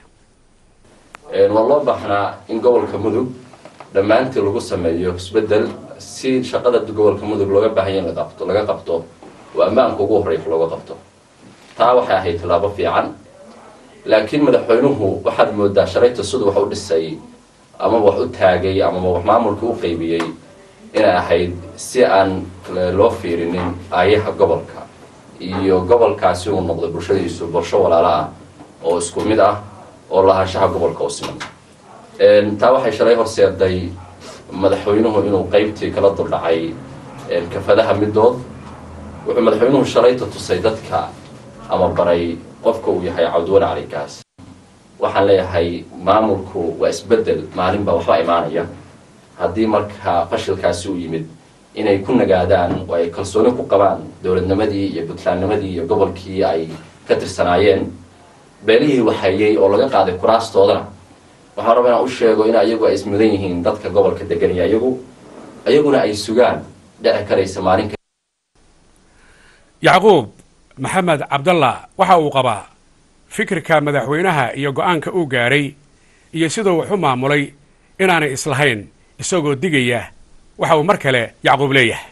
waa loo baahnaa in gobolka Mudug dhammaantii lagu sameeyo isbeddel si shaqada gobolka Mudug looga baahan yahay in la qabto laga qabto oo ammaanka ugu horreeya looga qabto. taa waxay ahayd tallaabo fiican, laakiin madaxweynuhu waxaad moodaa shalayta siduu wax u dhisay ama wax u taagay ama wax maamulka u qaybiyay inay ahayd si aan loo fiirinin aayaha gobolka iyo gobolkaasi uu noqdo bulshadiisu bulsho walaalo ah oo isku mid ah oo lahaanshaha gobolka u siman. taa waxay shalay horseeday madaxweynuhu inuu qaybtii kala duldhacay kafadaha midood. wuxuu madaxweynuhu shalayta tusay dadka ama baray qofka uu yahay Cabdiwali Cali Gaas. waxaan leeyahay maamulku waa isbeddel, maalinba waxba imaanaya. haddii marka fashilkaasi uu yimid inay ku nagaadaan oo ay kalsooni ku qabaan dowladnimadii iyo Puntlandnimadii iyo gobolkii ay ka tirsanaayeen, beelihii waxayay oo laga qaaday kuraastoodana waxaan rabaa inaan u sheego in ayagu ay ismudan yihiin dadka gobolka degan iyo ayagu ayaguna ay sugaan dhici karaysa maalin. Yacquub Maxamed Cabdalla waxa uu qabaa fikirka madaxweynaha iyo go'aanka uu gaaray iyo sidoo wax u maamulay inaanay islahayn, isagoo digaya waxa uu mar kale Yacquub leeyahay.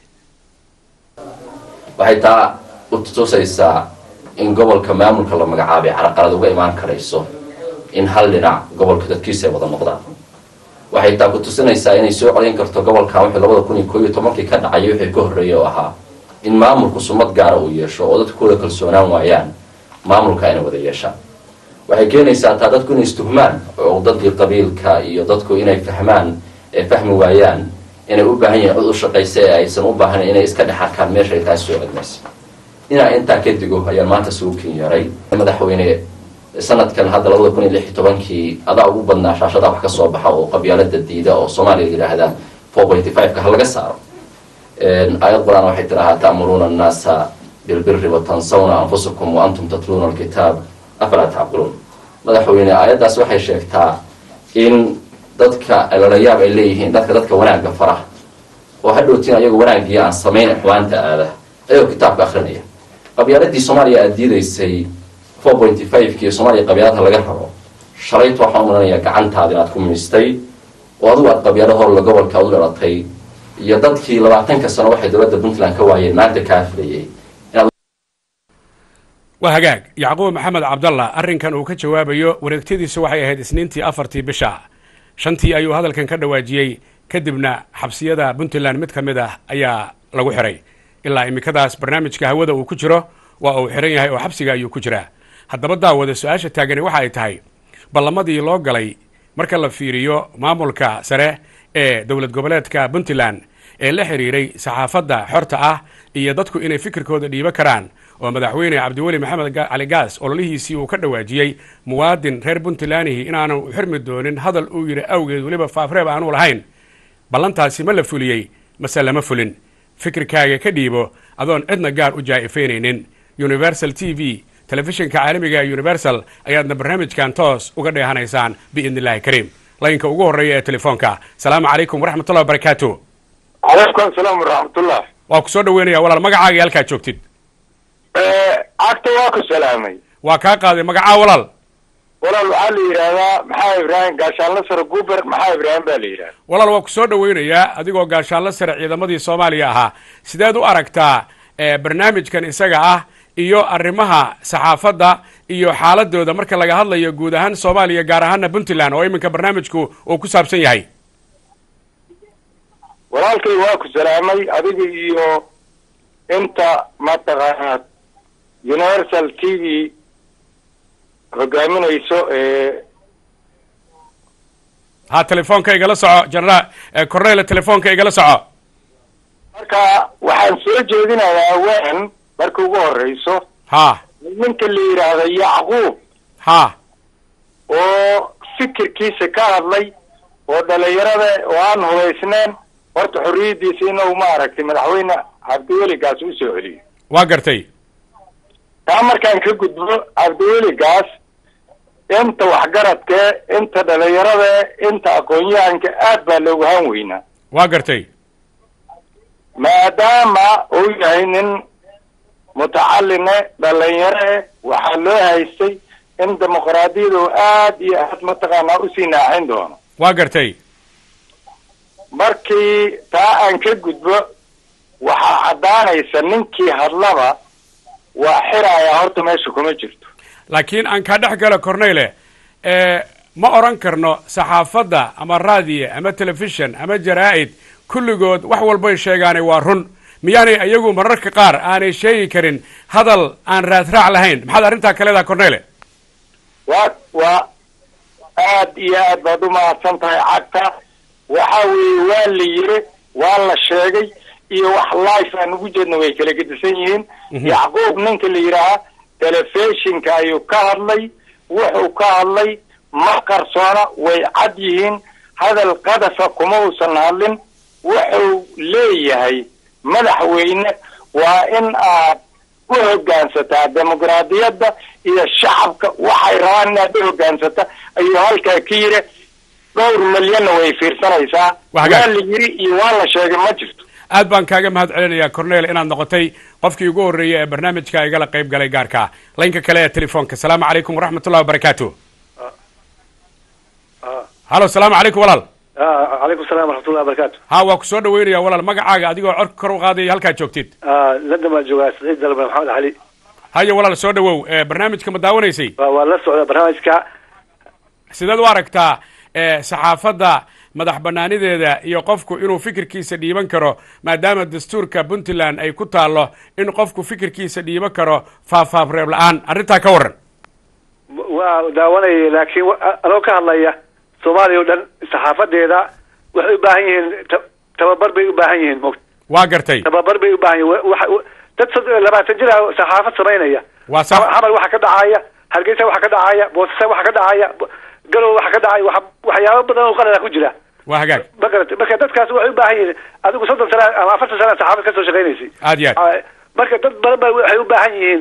waxay taa u tusaysaa in gobolka maamulka la magacaabay carqalad uga imaan karayso in hal dhinac gobolka dadkiisa ay wada noqdaan. waxay taa ku tusinaysaa inay soo codayn karto gobolka wixii labada kun iyo kow iyo tobankii ka dhacay wixii ka horreeyay oo ahaa in maamulku sumad gaara uu yeesho oo dadkooda kalsoonaan waayaan maamulka inay wada yeeshaan. waxay keenaysaa taa dadku inay istuhmaan oo dadkii qabiilka iyo dadku inay fahmaan ee fahmi waayaan inay u baahan yihiin cid u shaqaysa ee aysan u baahnayn inay iska dhex arkaan meesha ay taas soo codmaysa. inaa intaa ka digo ayaan maanta suukin yaray madaxweyne sanadkan hadda labada kun iyo lix iyo tobankii adaa ugu badnaa shaashada wax ka soo baxa oo qabyaalada diida oo soomaaliya yidhaahda four pointy five ka halaga saaro aayad qur-aan waxay tirahaa ta'muruuna annaasa bilbiri watansawna anfusakum wa antum tatluuna alkitaab afalaa tacqiluun madaxweyne aayaddaas waxay sheegtaa in dadka lalayaab ay leeyihiin dadka dadka wanaagga fara oo hadhowtiin ayago wanaagii aan samayn xumaanta aada ayagoo kitaabka akrinaya qabyaaladii soomaaliya aada diidaysay four pointy five kii soomaaliya qabyaalada laga rabo shalayt waxaan u malanayaa gacantaada inaad ku miistay oo adigu aad qabyaalo horla gobolka u dhalatay iyo dadkii labaatanka sano waxay dowladda puntland ka waayeen maanta kaa filayay waa hagaag yacquub maxamed cabdalla arrinkan uu ka jawaabayo wareegtadiisu waxay ahayd isniintii afartii bisha shantii ayuu hadalkan ka dhawaajiyey kadibna xabsiyada puntland mid ka mid ah ayaa lagu xiray ilaa imikadaas barnaamijka hawada uu ku jiro waa uu xiran yahay oo xabsiga ayuu ku jiraa haddaba daawada su-aasha taagani waxa ay tahay ballamadii loo galay marka la fiiriyo maamulka sare ee dowlad goboleedka puntland ee la xiriiray saxaafadda xorta ah iyo dadku inay fikirkooda dhiibo karaan oo madaxweyne cabdiweli maxamed cali gaas ololihiisii uu ka dhawaajiyey muwaadin reer puntlandihi inaanu u xirmi doonin hadal uu yidhi awgeed weliba faafreeb aanu lahayn ballantaasi ma la fuliyey mase lama fulin fikirkaaga ka dhiibo adoon cidna gaar u jaa'ifaynaynin universal t v telefishinka caalamiga ee universal ayaadna barnaamijkan toos uga dheehanaysaan biidn illahi kariim laynka ugu horreeya ee telefoonka asalaamu calaykum waraxmatullah wabarakaatu calaykum asalaam waraxmatullah waa ku soo dhaweynaya walaal magacaaga halkaad joogtid cagta waa ku salaamay waa kaa qaaday magacaa walaal walaal waxaa la yidhaahdaa maxaa ibraahim gaashaanla sare guber maxaa ibraahim baa la yidhahda walaal waa ku soo dhaweynayaa adigoo gaashaanla sare ciidamadii soomaaliya ahaa sideed u aragtaa barnaamijkan isaga ah iyo arrimaha saxaafadda iyo xaaladooda marka laga hadlayo guud ahaan soomaaliya gaar ahaana puntland oo iminka barnaamijku uu ku saabsan yahay walaalkay waa ku salaamay adiga iyo inta mataqaanaa universal t v hogaaminayso ha telefoonka igala soco generaal cornel telefoonka igala soco marka waxaan soo jeedinayaa awaan marka ugu horeyso ha ninka la yidhaahda yacquub ha oo fikirkiisa ka hadlay oo dhalinyarada oo aan hubaysneen horta xorriyadiisa inuu maaragtay madaxweyne cabdiweli gaas u soo celiyo waa gartay taa markaan ka gudbo cabdiweli gaas inta waxgaradkee inta dhalinyarada inta aqoon-yahanka aad baa loogu han weynaa waa gartay maadaama uu yahay nin mutacaline dhalinyare waxaa loo haystay in dimuqraadiyada uu aad iyo aad mataqaanaa usii naaxin doono waa gartay markii taa aan ka gudbo waxaa caddaanaysa ninkii hadlaba waa xirayaa horta meesha kuma jirto laakiin aan kaa dhex galo corneyle ma oran karno saxaafadda ama raadiye ama telefishon ama jaraa-id kulligood wax walbay sheegaanay waa run miyaanay iyagu mararka qaar aanay sheegi karin hadal aan raadraac lahayn maxaad arrintaa ka leedaha corneyle waa waa aad iyo aad baad u mahadsan tahay cagta waxa weeye waa la yiri waa la sheegay iyo wax life aan ugu jeedna way kala gedisan yihiin yacquub ninka la yidhaaha telefishinka ayuu ka hadlay wuxuu ka hadlay ma qarsoona way cad yihiin hadal qadafa kuma uusan hadlin wuxuu leeyahay madaxweyne waa in aad u hoggaansataa dimuqraadiyadda iyo shacabka waxay rabaan inaad u hoggaansata ayuu halkaa ka yiri dhowr milyanna way fiirsanaysaa waa la yiri iyo waa la sheegay ma jirto aad baan kaaga mahad celinayaa cornel inaad noqotay qofkii ugu horreeyay ee barnaamijka igala qayb galay gaarka laynka kale ee telefoonka asalaamu calaykum waraxmatullahi wabarakaatu halo asalaamu calaykum walaal calaykum salam waraxmatullahi wabarakaatu ha waa ku soo dhaweynaya walaal magacaaga adigoo codka kor u qaadaya halkaad joogtid london baan joogaa saciid dalban maxamed cali hayo walaal soo dhawow barnaamijka ma daawanaysay waa la socda barnaamijka sideed u aragtaa saxaafadda madax banaanideeda iyo qofku inuu fikirkiisa dhiiban karo maadaama dastuurka puntland ay ku taallo in qofku fikirkiisa dhiiban karo faafaaf reeb la-aan arrintaa ka warran waa daawanaya laakiin anoo ka hadlaya soomaaliya o dhan saxaafadeeda waxay u baahan yihiin tababar bay u baahan yihiin mo waa gartay tababar bay u baahan yihin dad labaatan jir ah saxaafad samaynaya waa sax xamar waxa ka dhacaya hargeysa waxa ka dhacaya boosasa waxa ka dhacaya galow waxa ka dhacaya waxyaabo badan oo qalad ku jira waa hagaag marka marka dadkaas waxay u baahan yihiin adigu soddon sano ama afartan sano saxaafad ka soo shaqeynaysi aad iyo aad marka dad badan ba waxay u baahan yihiin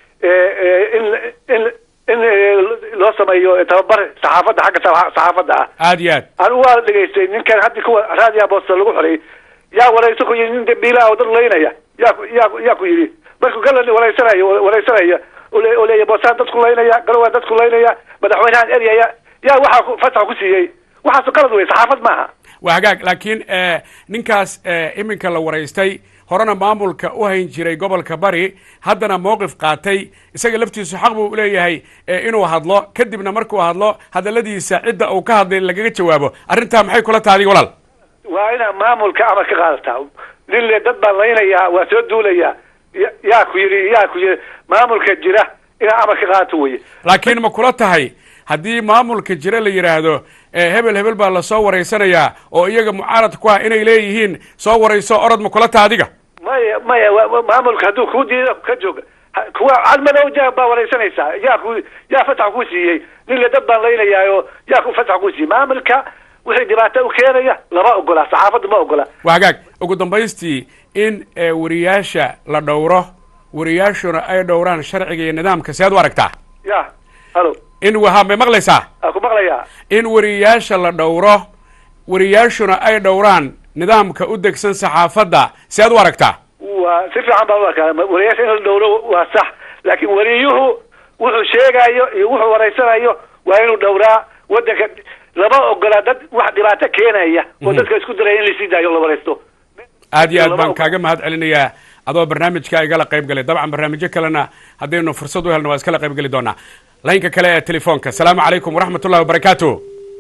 in in in loo sameeyo tababar saxaafadda xagga saxaafadda ah aad iyo aad anigu waa dhegaystay ninkan haddi kuwa raadiyaha boosta lagu xoray yaa warayso ku yidhi nin dambiilaha oo dad laynaya yaa yaa yaa ku yidhi markuu galan waraysanayo waraysanaya oo leeya boostaan dadku laynaya galowaa dadku laynaya madaxweynahan eryaya yaa waxaa fasax ku siiyey waxaas qalad wey saxaafad maaha waa hagaag laakiin ninkaas iminka la waraystay horena maamulka u hayn jiray gobolka bari haddana mowqif qaatay isaga laftiisu xaq buu leeyahay inuu hadlo kadibna markuu hadlo hadaladiisa cidda uu ka hadlay lagaga jawaabo arrintaa maxay kula tahay adiga walaal waa inaad maamulka amar ka qaadataa nin le dad baan laynayaa waa soo duulaya yaa ku yidhi yaa ku yidhi maamulka jira inaad amar ka qaadato weye laakiin ma kula tahay haddii maamulka jira la yidhaahdo hebel hebel baa lasoo waraysanayaa oo iyaga mucaarad ku ah inay leeyihiin soo warayso orod ma kula taha adiga maya maya maamulka hadduu kuu diido ka jooga kuwa cadmadow ja baa waraysanaysaa yaa ku yaa fasax ku siiyey nin le dad baan laynayaayo yaa ku fasax ku siiyey maamulka wixii dhibaato u keenaya lama ogola saxaafadda ma ogola waa hagaag ugu dambaystii in wariyaasha la dhowro wariyaashuna ay dhowraan sharciga iyo nidaamka si aad u aragtaa ya halo in waha may maqlaysaa ku maqlayaa in wariyaasha la dhowro wariyaashuna ay dhowraan nidaamka u degsan saxaafadda si aad u aragtaa waa si fiican baa u arkaa wariyaasha in la dhowro waa sax laakiin wariyuhu wuxuu sheegayo iyo wuxuu waraysanayo waa inuu dhowraa waddanka lama ogola dad wax dhibaato keenaya oo dadka isku daraya in lasii daayo la waraysto aad iyo aad baan kaaga mahad celinayaa adoo barnaamijka igala qayb galay dabcan barnaamijyo kalena haddaynu fursad u helno waa iskala qayb geli doonaa laynka kale ee telefoonka asalaamu calaykum waraxmat ullahi wabarakaatu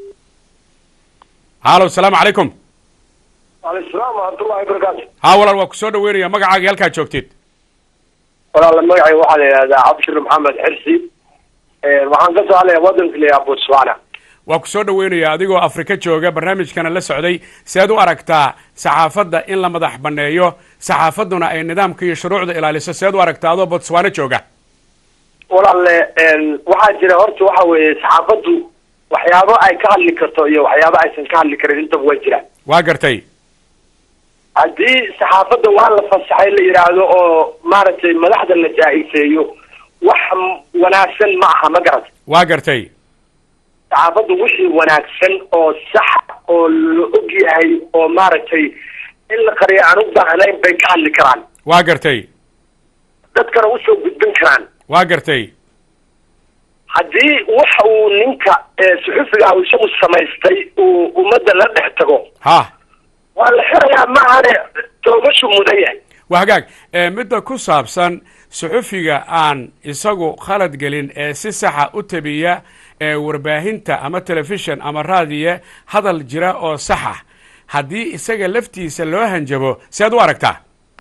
halo asalaamu calaykum alaykum salaam waraxmatullahi wabarakaatu haa walaal waa ku soo dhaweynaya magacaaga halkaad joogtid walaal magacayga waxaa la yidhahdaa cabdishir maxamed xirsi waxaan ka soo hadlaya waddanka la yidhaha botswana waa ku soo dhaweynaya adigoo afrika jooga barnaamijkana la socday si aad u aragtaa saxaafadda in la madax baneeyo saxaafadduna ay nidaamka iyo shuruucda ilaaliso si aad u aragtaa adoo botswana jooga walaalle waxaa jira horta waxa weeye saxaafaddu waxyaabo ay ka hadli karto iyo waxyaabo aysan ka hadli karin intaba waa jiraan waa gartay haddii saxaafadda waa la fasaxay la yidhaahdo oo maaragtay madaxda la jaa-iseeyo wax wanaagsan ma aha ma garata waa gartay saxaafaddu wixii wanaagsan oo saxa oo la og yahay oo maaragtay in la qariyo aan u baahnayn bay ka hadli karaan waa gartay dadkana usoo gudbin karaan waa gartay haddii waxa uu ninka suxufiga ah isagu samaystay uu ummadda la dhex tago ha waa la xirayaa maahane toogashu mudan yahay waa hagaag midda ku saabsan suxufiga aan isagu khalad gelin ee si saxa u tabiya warbaahinta ama telefishon ama raadiya hadal jira oo saxa haddii isaga laftiisa loo hanjabo si aad u aragtaa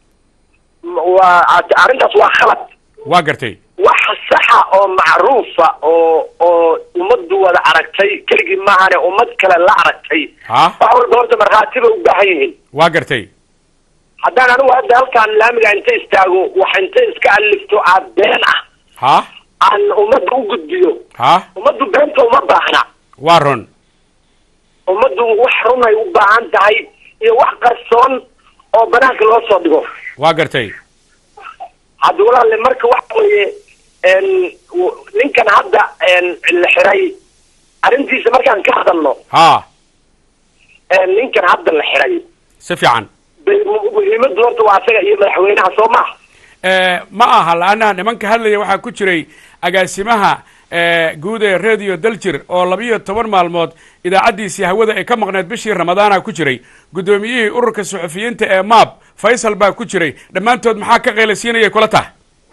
waa arrintaas waa khalad waa gartay wax saxa oo macruufa oo oo ummaddu wada aragtay keligii maahane ummad kale la aragtay wax walba horta markhaati bay u baahan yihiin waa gartay haddaan anigu hadda halkaan laamiga inta istaago wax inta iska alifto aad been ah ha aan ummadda u gudbiyo ha ummaddu beenta uma baahna waa run ummaddu wax runay u baahan tahay iyo wax qarsoon oo banaanka loo soo dhigo waa gartay hadda walaalle marka waxa weeye ninkan hadda la xiray arrintiisa markaan ka hadalno ha ninkan hadda la xiray si fiican muhiimaddu horta waa asaga iyo madaxweynaha soo maha ma aha la-annaha nimanka hadlaya waxaa ku jiray agaasimaha guud ee radio daljir oo labiiyo toban maalmood idaacaddiisii hawada ay ka maqneed bishii ramadaana ku jiray guddoomiyihii ururka suxufiyiinta ee maab faysal baa ku jiray dhammaantood maxaa ka qaylaysiinayay kula taha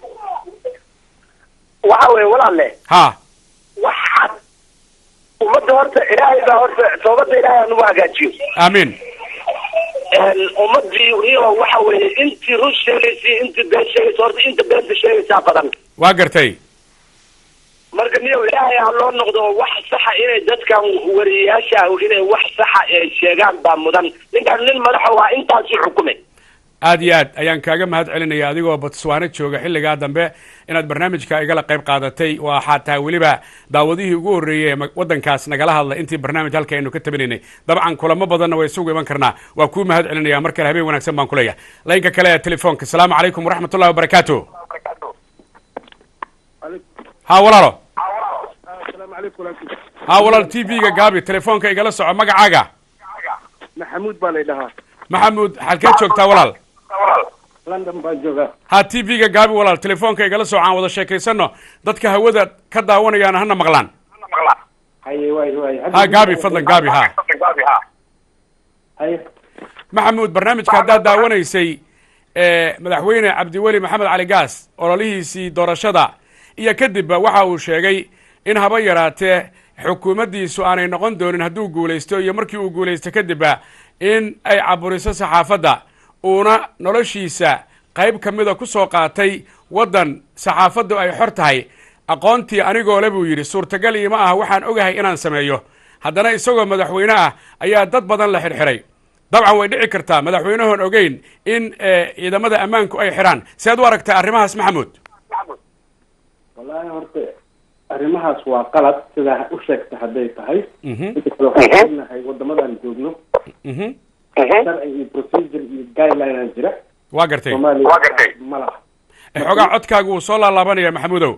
waxa weye walaalle ha waxaad ummadda horta ilaahay baa horta toobadda ilaahay anugu hagaajiyo aamiin ummadii iyo waxa weeye intii run sheegaysay intii been sheegaysa horta inta beenta sheegaysaa badan waa gartay marka niyo ilaahay ha loo noqdo wax saxa inay dadkan wariyayaasha inay wax saxa ay sheegaan baa mudan ninkaan nin madaxa waa intaasu xukumay aad iyo aad ayaan kaaga mahad celinaya adigoo botswana jooga xilligaa dambe inaad barnaamijka igala qayb qaadatay waxaa tahay weliba daawadihii ugu horreeyey ee waddankaas nagala hadlay intii barnaamij halka aynu ka tabinaynay dabcan kulamo badanna way isugu iman karnaa waa kuu mahad celinaya mar kale habeen wanaagsan baan kuleeyahay laynka kale ee telefoonka asalaamu calaykum waraxmat ullahi wabarakaatu ha walaalo ha walaal t v-ga gaabi telefoonka igala soco magacaaga maxamuud baa lay dhahaa maxamuud xalkeed joogtaa walaal london baan joogaa ha t v-ga gaabi walaal telefoonka igala soco aan wada sheekaysano dadka hawada ka daawanayaan hana maqlaan haye waay waay ha gaabi fadlan gaabi ha haye maxamuud barnaamijka haddaad daawanaysay madaxweyne cabdiweli maxamed cali gaas ololihiisii doorashada iyo kadibba waxa uu sheegay in haba yaraatee xukuumaddiisu aanay noqon doonin hadduu guulaysto iyo markii uu guulaysto kadibba in ay caburiso saxaafadda uuna noloshiisa qayb ka mida ku soo qaatay waddan saxaafaddu ay xor tahay aqoontii anigoole buu yidhi suurtagal iima ah waxaan ogahay inaan sameeyo haddana isagoo madaxweyne ah ayaa dad badan la xirxiray dabcan way dhici kartaa madaxweynahoon ogeyn in ciidamada ammaanku ay xidhaan sead u aragtay arrimahaas maxamuud wallaahi horta arrimahaas waa qalad sidaa u sheegta hadday tahay inta kale waxaan ognahay wadamadan joogno sharci iyo procedure iyo guideline aan jira waa gartay soomaaliya ma laha xoogaa codkaaga wuu soo laalaabanaya maxamuudow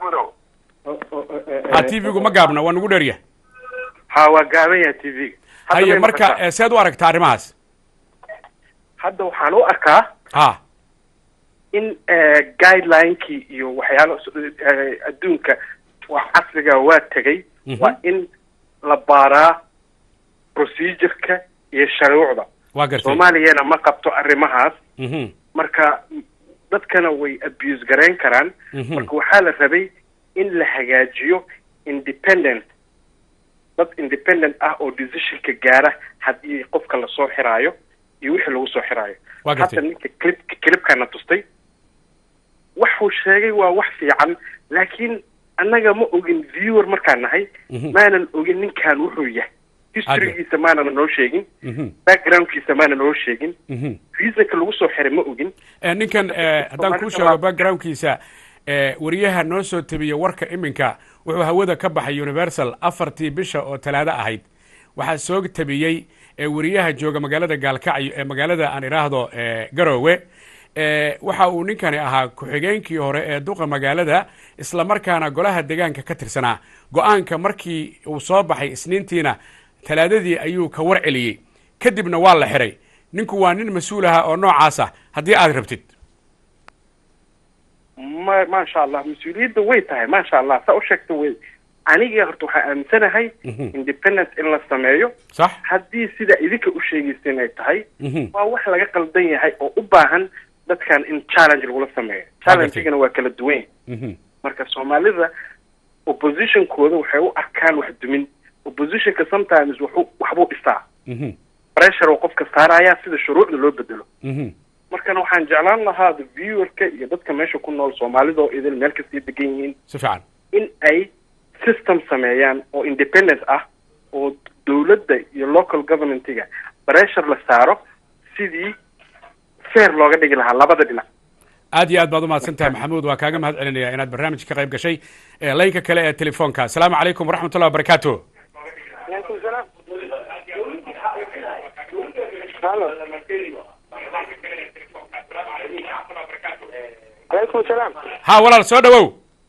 ha t v-gu ma gaabna waa nagu dheerya ha waa gaaban yaha t v haye marka sead u aragtaa arrimahaas hadda waxaan u arkaa ha in guidelinekii iyo waxyaalo adduunka wax casriga waa tegay waa in la baaraa procedureka iyo sharuucda waa gartay soomaaliyana ma qabto arrimahaas marka dadkana way abuse garayn karaan marka waxaa la rabay in la hagaajiyo independent dad independent ah oo decisionka gaara haddii qofka lasoo xiraayo iyo wixii lagu soo xiraayo hadda ninka clip clipkana tustay waxuu sheegay waa wax fiican laakiin annaga ma ogin viewer markaan nahay maanan ogin ninkan wuxuu yahay historygiisa maanan noo sheegin backgroundkiisa maanan noo sheegin reasonka lagu soo xiray ma ogin ninkan haddaan kuu sheego backgroundkiisa wariyaha noo soo tabiya warka iminka wuxuu hawada ka baxay universal afartii bisha oo talaado ahayd waxaa soo tabiyey wariyaha jooga magaalada gaalkacyo ee magaalada aan idhaahdo garoowe waxa uu ninkani ahaa ku-xigeenkii hore ee duqa magaalada isla markaana golaha deegaanka ka tirsanaa go-aanka markii uu soo baxay isniintiina talaadadii ayuu ka war celiyey kadibna waa la xiray ninku waa nin mas-uul aha oo noocaas ah haddii aad rabtid ma maasha allah mas-uuliyadda way tahay maasha allah saa u sheegta way aniga horta waxaa aaminsanahay independent in la sameeyo sax haddii sida idinka u sheegaysa inay tahay waa wax laga qaldan yahay oo u baahan dadkan in challenge lagula sameeyo challengegana waa kala duwan marka soomaalida oppositionkooda waxay u arkaan wax dumin oppositionka sometimes waxu waxbuu dhisaa pressure oo qofka saaraya sida shuruucda loo bedelo markana waxaan jeclaan lahaa viewerka iyo dadka meesha ku nool soomaalida oo idin meel kasii degan yihiin si fiican in ay system sameeyaan oo independent ah oo dawladda iyo local governmentiga pressure la saaro sidii fair looga dhigi lahaa labada dhinac aad iyo aad baad umahadsan tahay maxamuud waa kaaga mahad celinaya inaad barnaamij ka qayb gashay laynka kale ee telefoonka asalaamu calaykum waraxmat ullahi wabarakaatu alaykum salaam ha walaal soo dhawow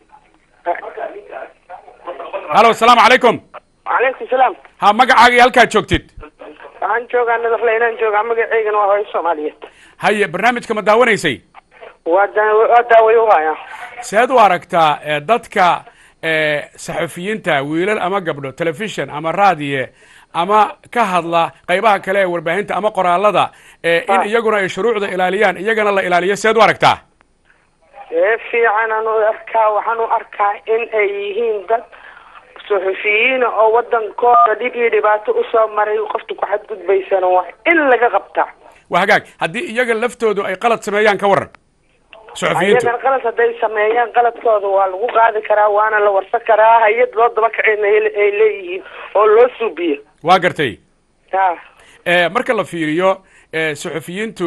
halo asalaamu calaykum alaykum salaam ha magacaaga iyo halkaad joogtid waxaan joogaa nadaxle inaan joogaa magaceygana waa hooyo soomaaliyeed haye barnaamijka ma daawanaysay waa waa daaway u haya seed u aragtaa dadka saxufiyiinta wiilal ama gabdho telefishon ama raadiye ama ka hadla qaybaha kale ee warbaahinta ama qoraalada in iyaguna ay shuruucda ilaaliyaan iyagana la ilaaliyo seed u aragtaa ee fiican aan u arkaa waxaan u arkaa in ay yihiin dad suxufiyiina oo wadankooda dhib iyo dhibaato usoo maray qofta ku xadgudbaysana waa in laga qabtaa waa hagaag haddii iyaga laftoodu ay qalad sameeyaan ka waran suxufiyiintu iyagan qalad hadday sameeyaan qaladkooda waa lagu qaadi karaa waana la warsan karaa hay-ad loo daba kacina ay leeyihiin oo loo suubiyo waa gartay ha marka la fiiriyo suxufiyiintu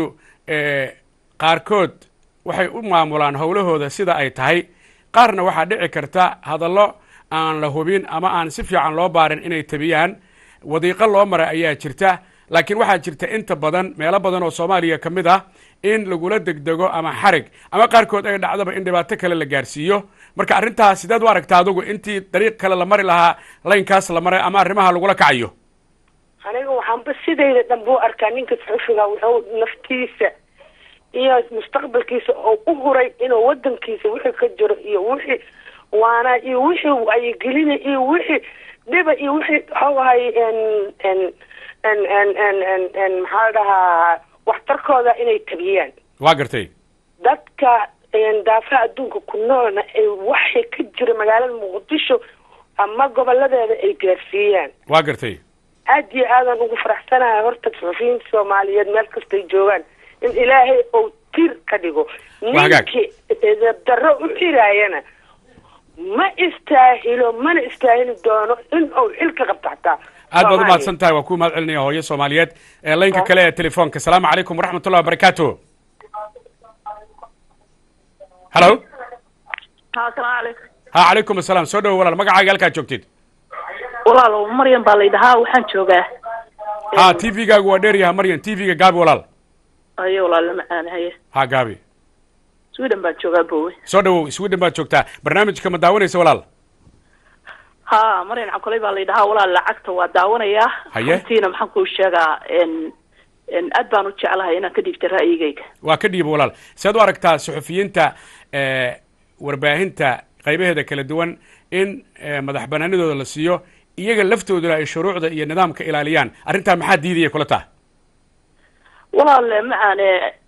qaarkood waxay u maamulaan howlahooda sida ay tahay qaarna waxaa dhici karta hadallo aan la hubin ama aan si fiican loo baarin inay tabiyaan wadiiqo loo maray ayaa jirta laakiin waxaa jirta inta badan meelo badan oo soomaaliya ka mid ah in lagula degdego ama xarig ama qaarkood ay dhacdaba in dhibaato kale la gaarsiiyo marka arrintaas sideed u aragta adugu intii dariiq kale la mari lahaa laynkaas la maray ama arrimaha lagula kacayo aniga waxaanba sidayda dhanba u arkaa ninka saxufiga wuxuu naftiisa iyo mustaqbalkiisa oo u huray inuu wadankiisa wixii ka jiro iyo wixii waana iyo wixii ay gelina iyo wixii dhiba iyo wixii waxawahay n n n n n n n maxaa dhahaa waxtarkooda inay tabiyaan waa gartay dadka daafaha adduunka ku noolna ay waxay ka jira magaalada muqdisho ama goboladeeda ay gaarsiiyaan waa gartay aad iyo aadan ugu faraxsanahay horta saxufiyiinta soomaaliyeed meel kastay joogaan in ilaahay uu tir ka dhigo ninkii darro u xiraayana ma istaahilo mana istaahili doono in uu xilka qabto xataa aad baad u mahadsan tahay waa kuu mahad celinaya hooyo soomaaliyeed ee laynka kale ee telefoonka asalaamu calaykum waraxmat ullahi wabarakaatu hallo ha asalaamu calaykum ha calaykum asalaam soo dhawo walaal magacaaga halkaad joogtid walaal maryam baa laydhahaa waxaan joogaa ha t v-gaagu waa dheer yaha maryam t v-ga gaabi walaal ayo walaal la macaan haye ha gaabi sweden baan joogaa bowe soo dhawow sweden baad joogtaa barnaamijka ma daawanaysa walaal ha maryan cakoley baa laydhahaa walaal lacagta waa daawanayaa haye runtiina maxaan kuu sheegaa n n aad baan u jeclahay inaan ka dhiibta ra'yigayga waa ka dhiibo walaal siaad u aragtaa suxufiyiinta warbaahinta qaybaheeda kala duwan in madax banaanidooda la siiyo iyaga laftooduna ay shuruucda iyo nidaamka ilaaliyaan arrintaa maxaa diidaya kula taha walaal macaane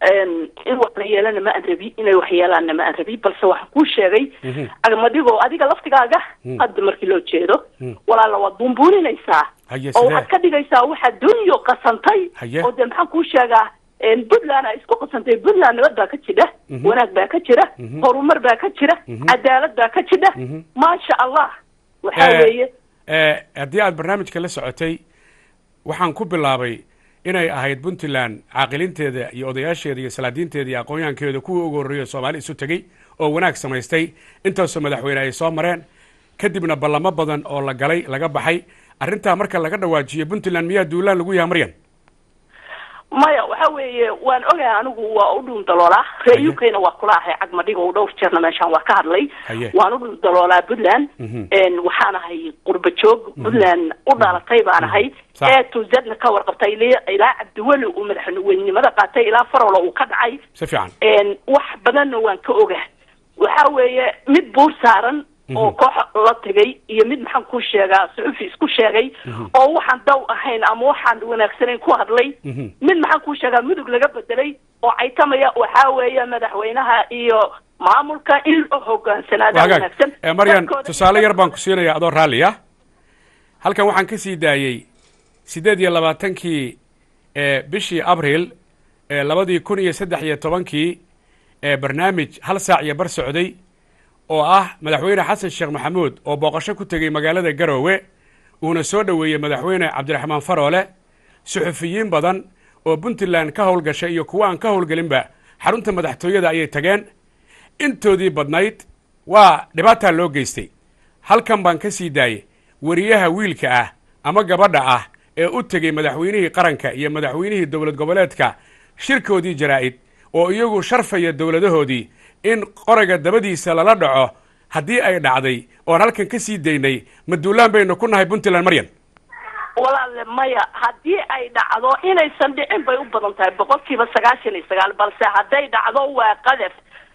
in wax la yeelana ma aan rabi inay wax yeelaanna ma aan rabi balse waxaan kuu sheegay agmadigoo adiga laftigaaga hadda markii loo jeedo walaala waad buunbuuninaysaa oo waxaad ka dhigaysaa waxaa dunyo qasantay oo dee maxaan kuu sheegaa puntland ay isku qasantay puntland nabad baa ka jira wanaag baa ka jira horumar baa ka jira cadaalad baa ka jira maasha allah waxaa weeye haddii aad barnaamijka la socotay waxaan ku bilaabay inay ahayd puntland caaqilinteeda iyo odayaasheeda iyo salaadiinteeda iyo aqoonyahankeeda kuwii ugu horreeya soomaali isu tegey oo wanaag samaystay intaasoo madaxweyne ay soo mareen kadibna ballamo badan oo la galay laga baxay arrintaa marka laga dhawaajiyo puntland miyaa duulaan lagu yaha maryan maya waxa weeye waan ogahay anigu waa u dhuun daloolaa ree ukayna waa kula ahay cagmadhigo dhowr jeerna meeshaan waa ka hadlay waan u dhuun daloolaa puntland waxaan ahay qurba joog puntland u dhalatay baan ahay ee to zedna ka warqabtay ilaa cabdiweli uu madaxweynenimada qaatay ilaa farola uu ka dhacay si fiican wax badanna waan ka oga waxa weeye mid buur saaran oo koox la tegay iyo mid maxaan ku sheegaa suxufi isku sheegay oo waxaan daw ahayn ama waxaan wanaagsanayn ku hadlay mid maxaan ku sheegaa mudug laga bedelay oo caytamaya waxaa weeye madaxweynaha iyo maamulka in loo hogaansanaada wanaagsan maryan tusaale yar baan ku siinaya adoo raalli ah halkan waxaan ka sii daayey siddeed iyo labaatankii bishii abril labadii kun iyo saddex iyo tobankii barnaamij hal saac iyo bar socday oo ah madaxweyne xasan sheekh maxamuud oo booqasho ku tegey magaalada garoowe uuna soo dhoweeyey madaxweyne cabdiraxmaan faroole suxufiyiin badan oo puntland ka howlgashay iyo kuwa aan ka howlgelinba xarunta madaxtooyada ayay tageen intoodii badnayd waa dhibaataa loo geystay halkan baan ka sii daayey weriyaha wiilka ah ama gabadha ah ee u tegey madaxweynihii qaranka iyo madaxweynihii dowlad goboleedka shirkoodii jaraa'id oo iyagu sharfaya dowladahoodii in qorayga dabadiisa lala dhaco haddii ay dhacday oon halkan ka sii daynay ma duulaan baynu ku nahay puntland maryan walaale maya haddii ay dhacdo inaysan dhicin bay u badan tahay boqolkiiba sagaashan iyo sagaal balse hadday dhacdo waa qadaf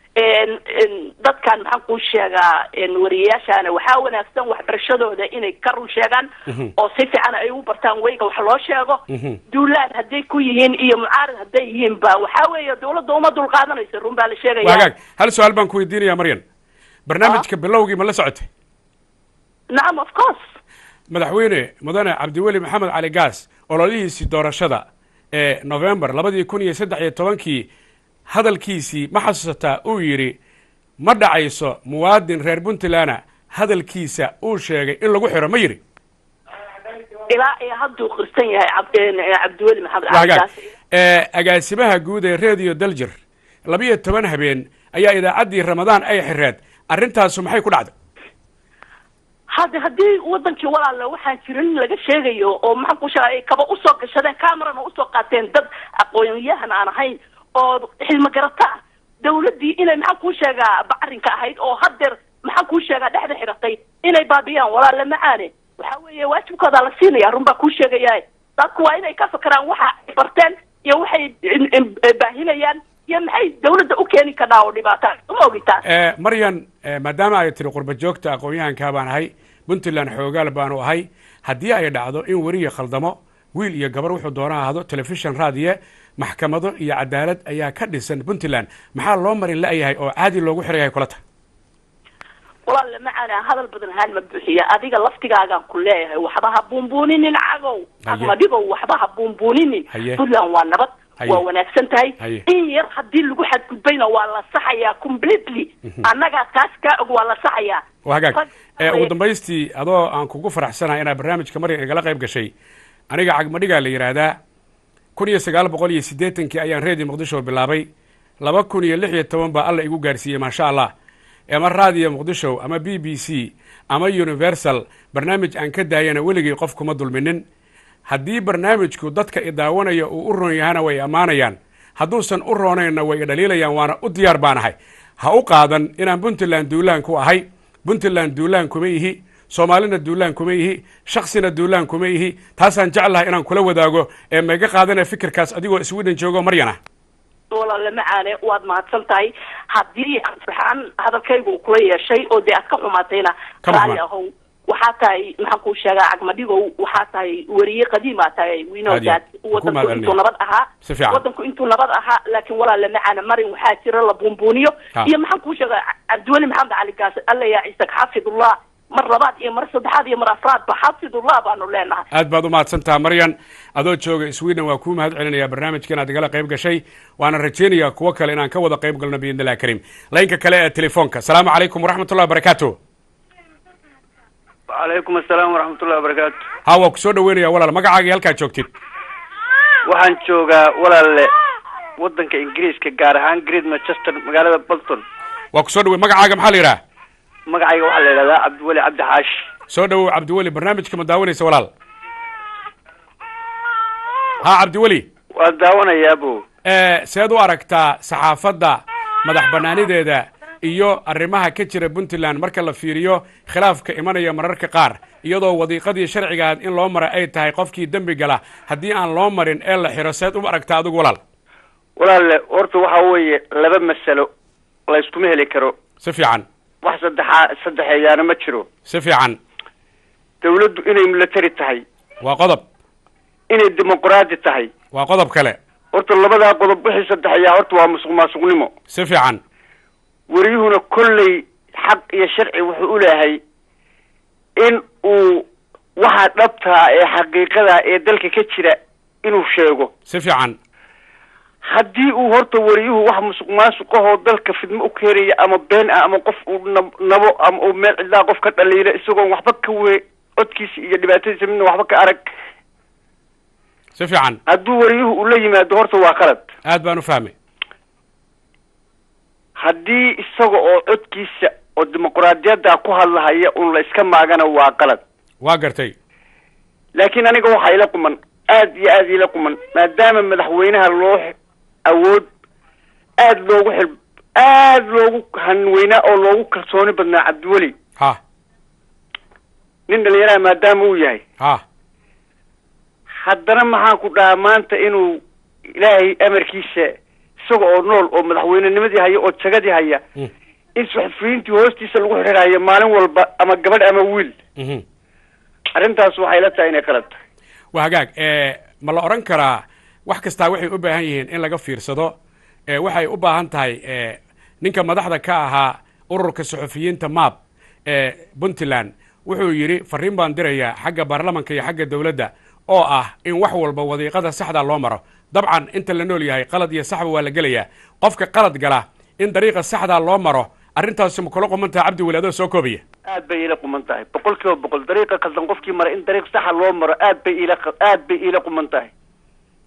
dadkan maxaan kuu sheegaa wariyayaashaana waxaa wanaagsan waxbarashadooda inay ka run sheegaan oo si fiican ay u bartaan weyga wax loo sheego duulaan hadday ku yihiin iyo mucaarad hadday yihiin ba waxaa weeye dawladda uma dulqaadanaysa run baa la sheegaya wagaag hal su-aal baan ku weydiinaya maryan barnaamijka bilowgii ma la socotay nacam of course madaxweyne mudane cabdiweli maxamed cali gaas ololihiisii doorashada ee november labadii kun iyo saddex iyo tobankii hadalkiisii ma xasuusataa uu yidhi ma dhacayso muwaadin reer puntlandna hadalkiisa uu sheegay in lagu xiro ma yidhi ilaa iyo hadduu qirsan yahay cabdiweli maxamed cali gaas agaasimaha guud ee radio daljir labiyo toban habeen ayaa idaacaddii ramadaan ay xireed arrintaasu maxay ku dhacday hadda haddii wadankii walaala waxaan jirin laga sheegayo oo maxaan ku sheegay kaba usoo gashadeen camerana usoo qaateen dad aqoon-yahan aan ahayn oo xilma garata dawladdii inay maxaan ku sheegaa bacrinka ahayd oo haddeer maxaan ku sheegaa dhexda xiratay inay baabiyaan walaala macaane waxa weeye waajibkooda la siinaya run baa ku sheegaya dadku waa inay ka fakaraan waxa ay barteen iyo waxay baahinayaan iyo maxay dawladda u keeni kartaa oo dhibaataa uma ogitaan maryan maadaama ay tiri qurba joogta aqoon-yahankaa baan ahay puntland xoogaal baanu ahay haddii ay dhacdo in weriya khaldamo wiil iyo gabar wuxuu doona ahdo telefishon raadiye maxkamado iyo cadaalad ayaa ka dhisan puntland maxaa loo marin la-yahay oo caadi loogu xiran yahay kula tahay walaal macaana hadal badan haan ma buuxiya adiga laftigaagaan ku leeyahay waxba ha buunbuuninin cagow agmadhigow waxba ha buunbuuninin puntland waa nabad waa wanaagsan tahay in yar haddii lagu xadgudbayna waa la saxayaa completely annagaa taas kaa og waa la saxayaa hagaag ugu dambaystii adoo aan kugu faraxsanahay inaad barnaamijka maryan igala qayb gashay aniga cagmadhigaa la yidhaahdaa kun iyo sagaal boqol iyo siddeetankii ayaan redio muqdisho bilaabay laba kun iyo lix iyo toban baa alla igu gaarsiiyey maasha allah ama radio muqdisho ama b b c ama universal barnaamij aan ka daayana weligay qof kuma dulminin haddii barnaamijku dadka idaawanaya uu u roon yahana way ammaanayaan hadduusan u roonayna way idhaliilayaan waana u diyaar baanahay ha u qaadan inaan puntland duulaan ku ahay puntland duulaan kuma ihi soomaalina duulaan kuma ihi shaksina duulaan kuma ihi taasaan jeclahay inaan kula wadaago ee maiga qaadana fikirkaas adigoo sweden joogo maryana walaala macaane waad mahadsan tahay haddii ansaxaan hadalkaygu kula yeeshay oo dee aad ka xumaatayna raali ahow waxaa tahay maxaan kuu sheegaa cagmadhigow waxaa tahay weriye qadiimaa tahay winowdaad wadanku intuu nabad ahaa wadanku intuu nabad ahaa laakiin walaala macaane marin waxaa jira la buunbuuniyo iyo maxaan kuu sheegaa cabdiweli maxamed cali gaas alla yaa ciise xafidullah mar labaad iyo mar saddexaad iyo mar afraadba xafidullah baanu leenahay aad baad umahadsantaha maryan adoo jooga sweden waa kuu mahad celinayaa barnaamijka inaad igala qayb gashay waana rajaynayaa kuwo kale inaan ka wada qayb galno biidnillahi kariim laynka kale ee telefoonka asalaamu calaykum waraxmat ullahi wabarakaatu وعليكم السلام ورحمة الله وبركاته. ها وكسود وين يا ولا مقعد هلكا joogtid waxaan joogaa walaale wadanka Ingiriiska gaar ahaan Great Manchester magaalada Bolton. waa kusoo dhaweey magacaaga maxaa la yiraahdaa magacayga waxaa la yiraahdaa Cabdiwali Cabdi Xaash. soo dhaweey Cabdiwali barnaamijka ma daawanaysa walaal ha Cabdiwali waa daawanayaa buu ee seed u aragtaa saxaafadda madax banaanideeda iyo arrimaha ka jira puntland marka la fiiriyo khilaafka imanaya mararka qaar iyadoo wadiiqadii sharciga ahayd in loo mara ay tahay qofkii dembi gala haddii aan loo marin ee la xiro seed u aragtaa adigu walaal walaalle horta waxaa weeye laba masalo la iskuma heli karo si fiican wax saddexa saddexeeyaana ma jiro si fiican dawladdu inay military tahay waa qodob inay dimuqraadi tahay waa qodob kale horta labadaa qodob wixii saddexeeyaa horta waa musuq maasuqnimo si fiican wariyuhuna kolley xaq iyo sharci wuxuu u leeyahay in uu waxa dhabtaa ee xaqiiqada ee dalka ka jira inuu sheego si fiican haddii uu horta wariyuhu wax musuq maasuqahoo dalka fidmo u keenaya ama been ah ama qof uu nabo ama uu meel cidlaa qof ka dhaliila isagoon waxba ka we codkiisa iyo dhibaatadiisa midna waxba ka arag si fiican hadduu wariyuhu uu la yimaado horta waa qalad aad baan u fahmay haddii isaga oo codkiisa oo dimuqraadiyadda ku hadlahaya un la iska maagana waa qalad waa gartay laakiin aniga waxaa ila quman aad iyo aad ila quman maadaama madaxweynaha loo awood aad loogu xil aad loogu hanweynaa oo loogu kalsooni badnaa cabdiweli ha nin dhalinyaraha maadaama uu yahay ha haddana maxaan ku dhahaa maanta inuu ilaahay amarkiisa isaga oo nool oo madaxweynenimadii haya oo jagadii haya in suxufiyiintii hoostiisa lagu xidhirayo maalin walba ama gabadh ama wiil arrintaas waxay la tahay inay qalad tahay waa hagaag ma la odhan karaa wax kastaa waxay u baahan yihiin in laga fiirsado waxay u baahan tahay ninka madaxda ka ahaa ururka suxufiyiinta map ee puntland wuxuu yidhi fariin baan dirayaa xagga baarlamanka iyo xagga dawladda oo ah in wax walba wadiiqada saxda loo maro dabcan inta la nool yahay qalad iyo saxba waa la gelayaa qofka qalad gala in dariiqa saxdaa loo maro arrintaasi ma kula quman tahay cabdi weli adoo soo koobaya aad bay iila quman tahay boqol kiiba boqol dariiqa kaldan qofkii mara in dariiq saxa loo maro aad bay iila aad bay iila quman tahay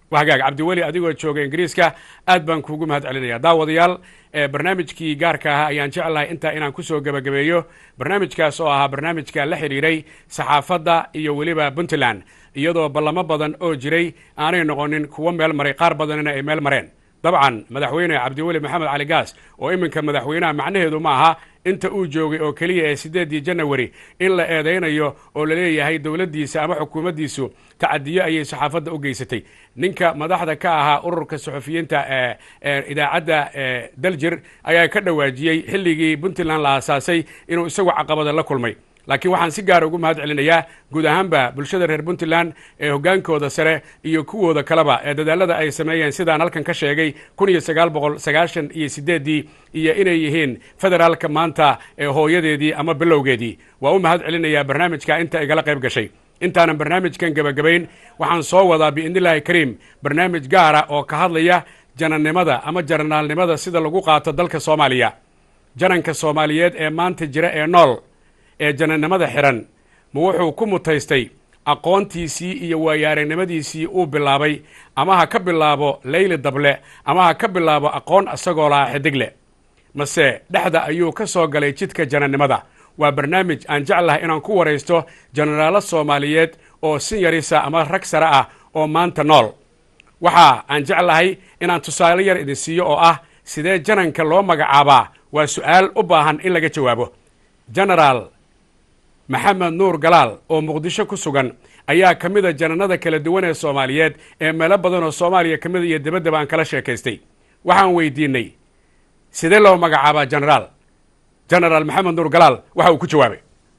wahagaag cabdiweli adigoo jooga ingiriiska aad baan kuugu mahad celinaya daawadayaal barnaamijkii gaarka ahaa ayaan jeclahay intaa inaan kusoo gebagabeeyo barnaamijkaas oo ahaa barnaamijka la xidhiiray saxaafadda iyo weliba puntland iyadoo ballamo badan oo jiray aanay noqonin kuwo meel maray qaar badanina ay meel mareen dabcan madaxweyne cabdiweli maxamed cali gaas oo iminka madaxweynaha macnaheedu ma aha inta uu joogay oo keliya ee sideedii janawari in la eedaynayo oo la leeyahay dowladdiisa ama xukuumaddiisu tacadiyo ayay saxaafadda u geysatay ninka madaxda ka ahaa ururka suxufiyiinta ee idaacadda daljir ayaa ka dhawaajiyey xilligii puntland la aasaasay inuu isagu caqabada la kulmay laakiin waxaan si gaara ugu mahad celinayaa guud ahaanba bulshada reer puntland ee hoggaankooda sare iyo kuwooda kaleba ee dadaalada ay sameeyeen sidaan halkan ka sheegay kun iyo sagaal boqol sagaashan iyo sideeddii iyo inay yihiin federaalka maanta ee hooyadeedii ama bilowgeedii waa u mahad celinayaa barnaamijka inta igala qayb gashay intaanan barnaamijkan gebagabayn waxaan soo wadaa biidnillaahi kariim barnaamij gaara oo ka hadlaya janannimada ama jaranaalnimada sida lagu qaato dalka soomaaliya jananka soomaaliyeed ee maanta jira ee nool ee janannimada xiran ma wuxuu ku mutaystay aqoontiisii iyo waayaaragnimadiisii uu bilaabay ama ha ka bilaabo leyli dable ama ha ka bilaabo aqoon isagoo lahaa xidigle mase dhexda ayuu ka soo galay jidka janannimada waa barnaamij aan jeclahay inaan ku waraysto jenaraalo soomaaliyeed oo sin yarisa ama rag sare ah oo maanta nool waxa aan jeclahay inaan tusaale yar idin siiyo oo ah sidee jananka loo magacaabaa waa su'aal u baahan in laga jawaabo genaraal maxamed nuur galaal oo muqdisho ku sugan ayaa ka mid a janannada kala duwan ee soomaaliyeed ee meelo badan oo soomaaliya ka mida iyo dabaddaba aan kala sheekaystay waxaan weydiinay sidee loo magacaabaa genaraal genaraal maxamed nuur galaal waxa uu ku jawaabay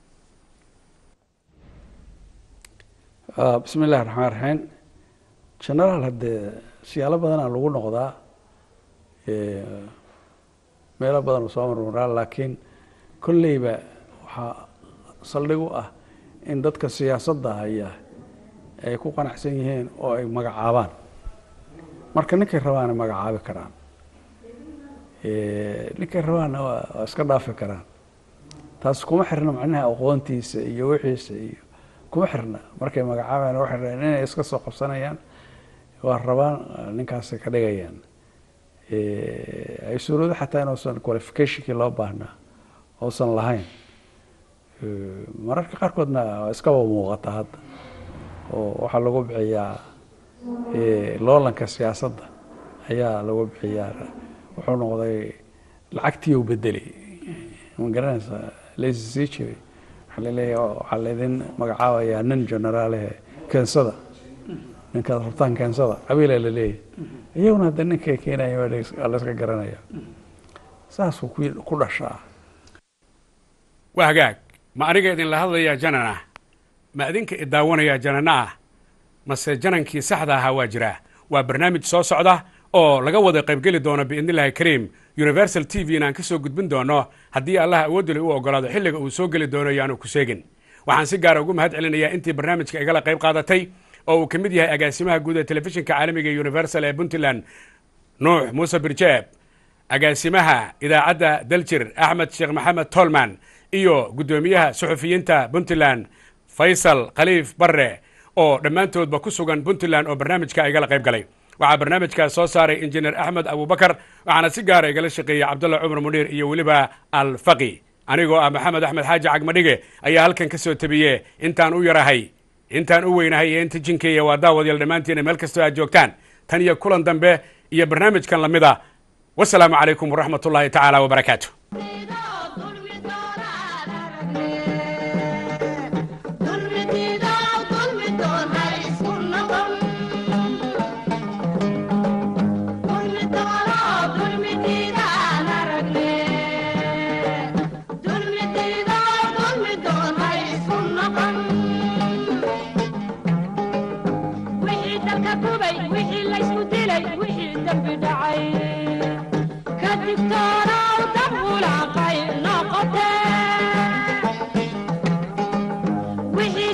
bismi illahi raxmaan raxiim genaraal haddee siyaalo badanaa lagu noqdaa meelo badan oo soo marmaraa laakiin kolleyba waxaa saldhig u ah in dadka siyaasadda haya ay ku qanacsan yihiin oo ay magacaabaan marka ninkay rabaana magacaabi karaan ninkay rabaana waa iska dhaafi karaan taas kuma xirna macnaha aqoontiisa iyo wixiisa iyo kuma xirna markay magacaabayaan waxay rabaan inay iska soo qabsanayaan waa rabaan ninkaasay ka dhigayaan ay suuroodo xataa inuusan qualificationkii loo baahnaa uusan lahayn mararka qaarkoodna waa iskaba muuqata hadda oo waxaa lagu bixiyaa loolanka siyaasadda ayaa lagu bixiyaa wuxuu noqday lacagtii u bedelay ma garanaysaa laysi sii jiray waxaa laleeyahay waxaa laydin magacaabayaa nin generaalehe keensada ninkaad rabtaan keensada qabiila la leeyahay iyaguna hadda ninkay keenaya waa la iska garanaya saasuu ku dhashaa waa hagaag ma aniga idinla hadlayaa janan ah ma idinka idaawanayaa jananno ah mase janankii saxda ahaa waa jiraa waa barnaamij soo socda oo laga wada qaybgeli doono biidnillahi kariim universal t v inaan ka soo gudbin doono haddii allah awoodule u ogolaado xilliga uu soo geli doono yaanu ku sheegin waxaan si gaara ugu mahad celinayaa intii barnaamijka igala qayb qaadatay oo uu ka mid yahay agaasimaha guud ee telefishinka caalamiga ee universal ee puntland nuux muuse birjeeb agaasimaha idaacadda daljir axmed sheekh maxamed tolman iyo guddoomiyaha suxufiyiinta puntland faysal khaliif barre oo dhammaantoodba ku sugan puntland oo barnaamijka igala qayb galay waxaa barnaamijkaas soo saaray injineer axmed abubakar waxaana si gaara igala shaqeeyey cabdulla cumar muniir iyo weliba alfaqi anigoo ah maxamed axmed xaaji cagmadhige ayaa halkan ka soo tabiye intaan u yarahay intaan u weynahay iyo inta jinkeeya waa daawadayaal dhammaantiina meel kastoo aad joogtaan tan iyo kulan dambe iyo barnaamijkan lamida wasalaamu calaykum waraxmat ullaahi tacaala wabarakaatu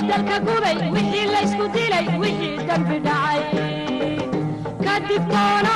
wixii la isku dilay wixii dambi dhacay ka digtoona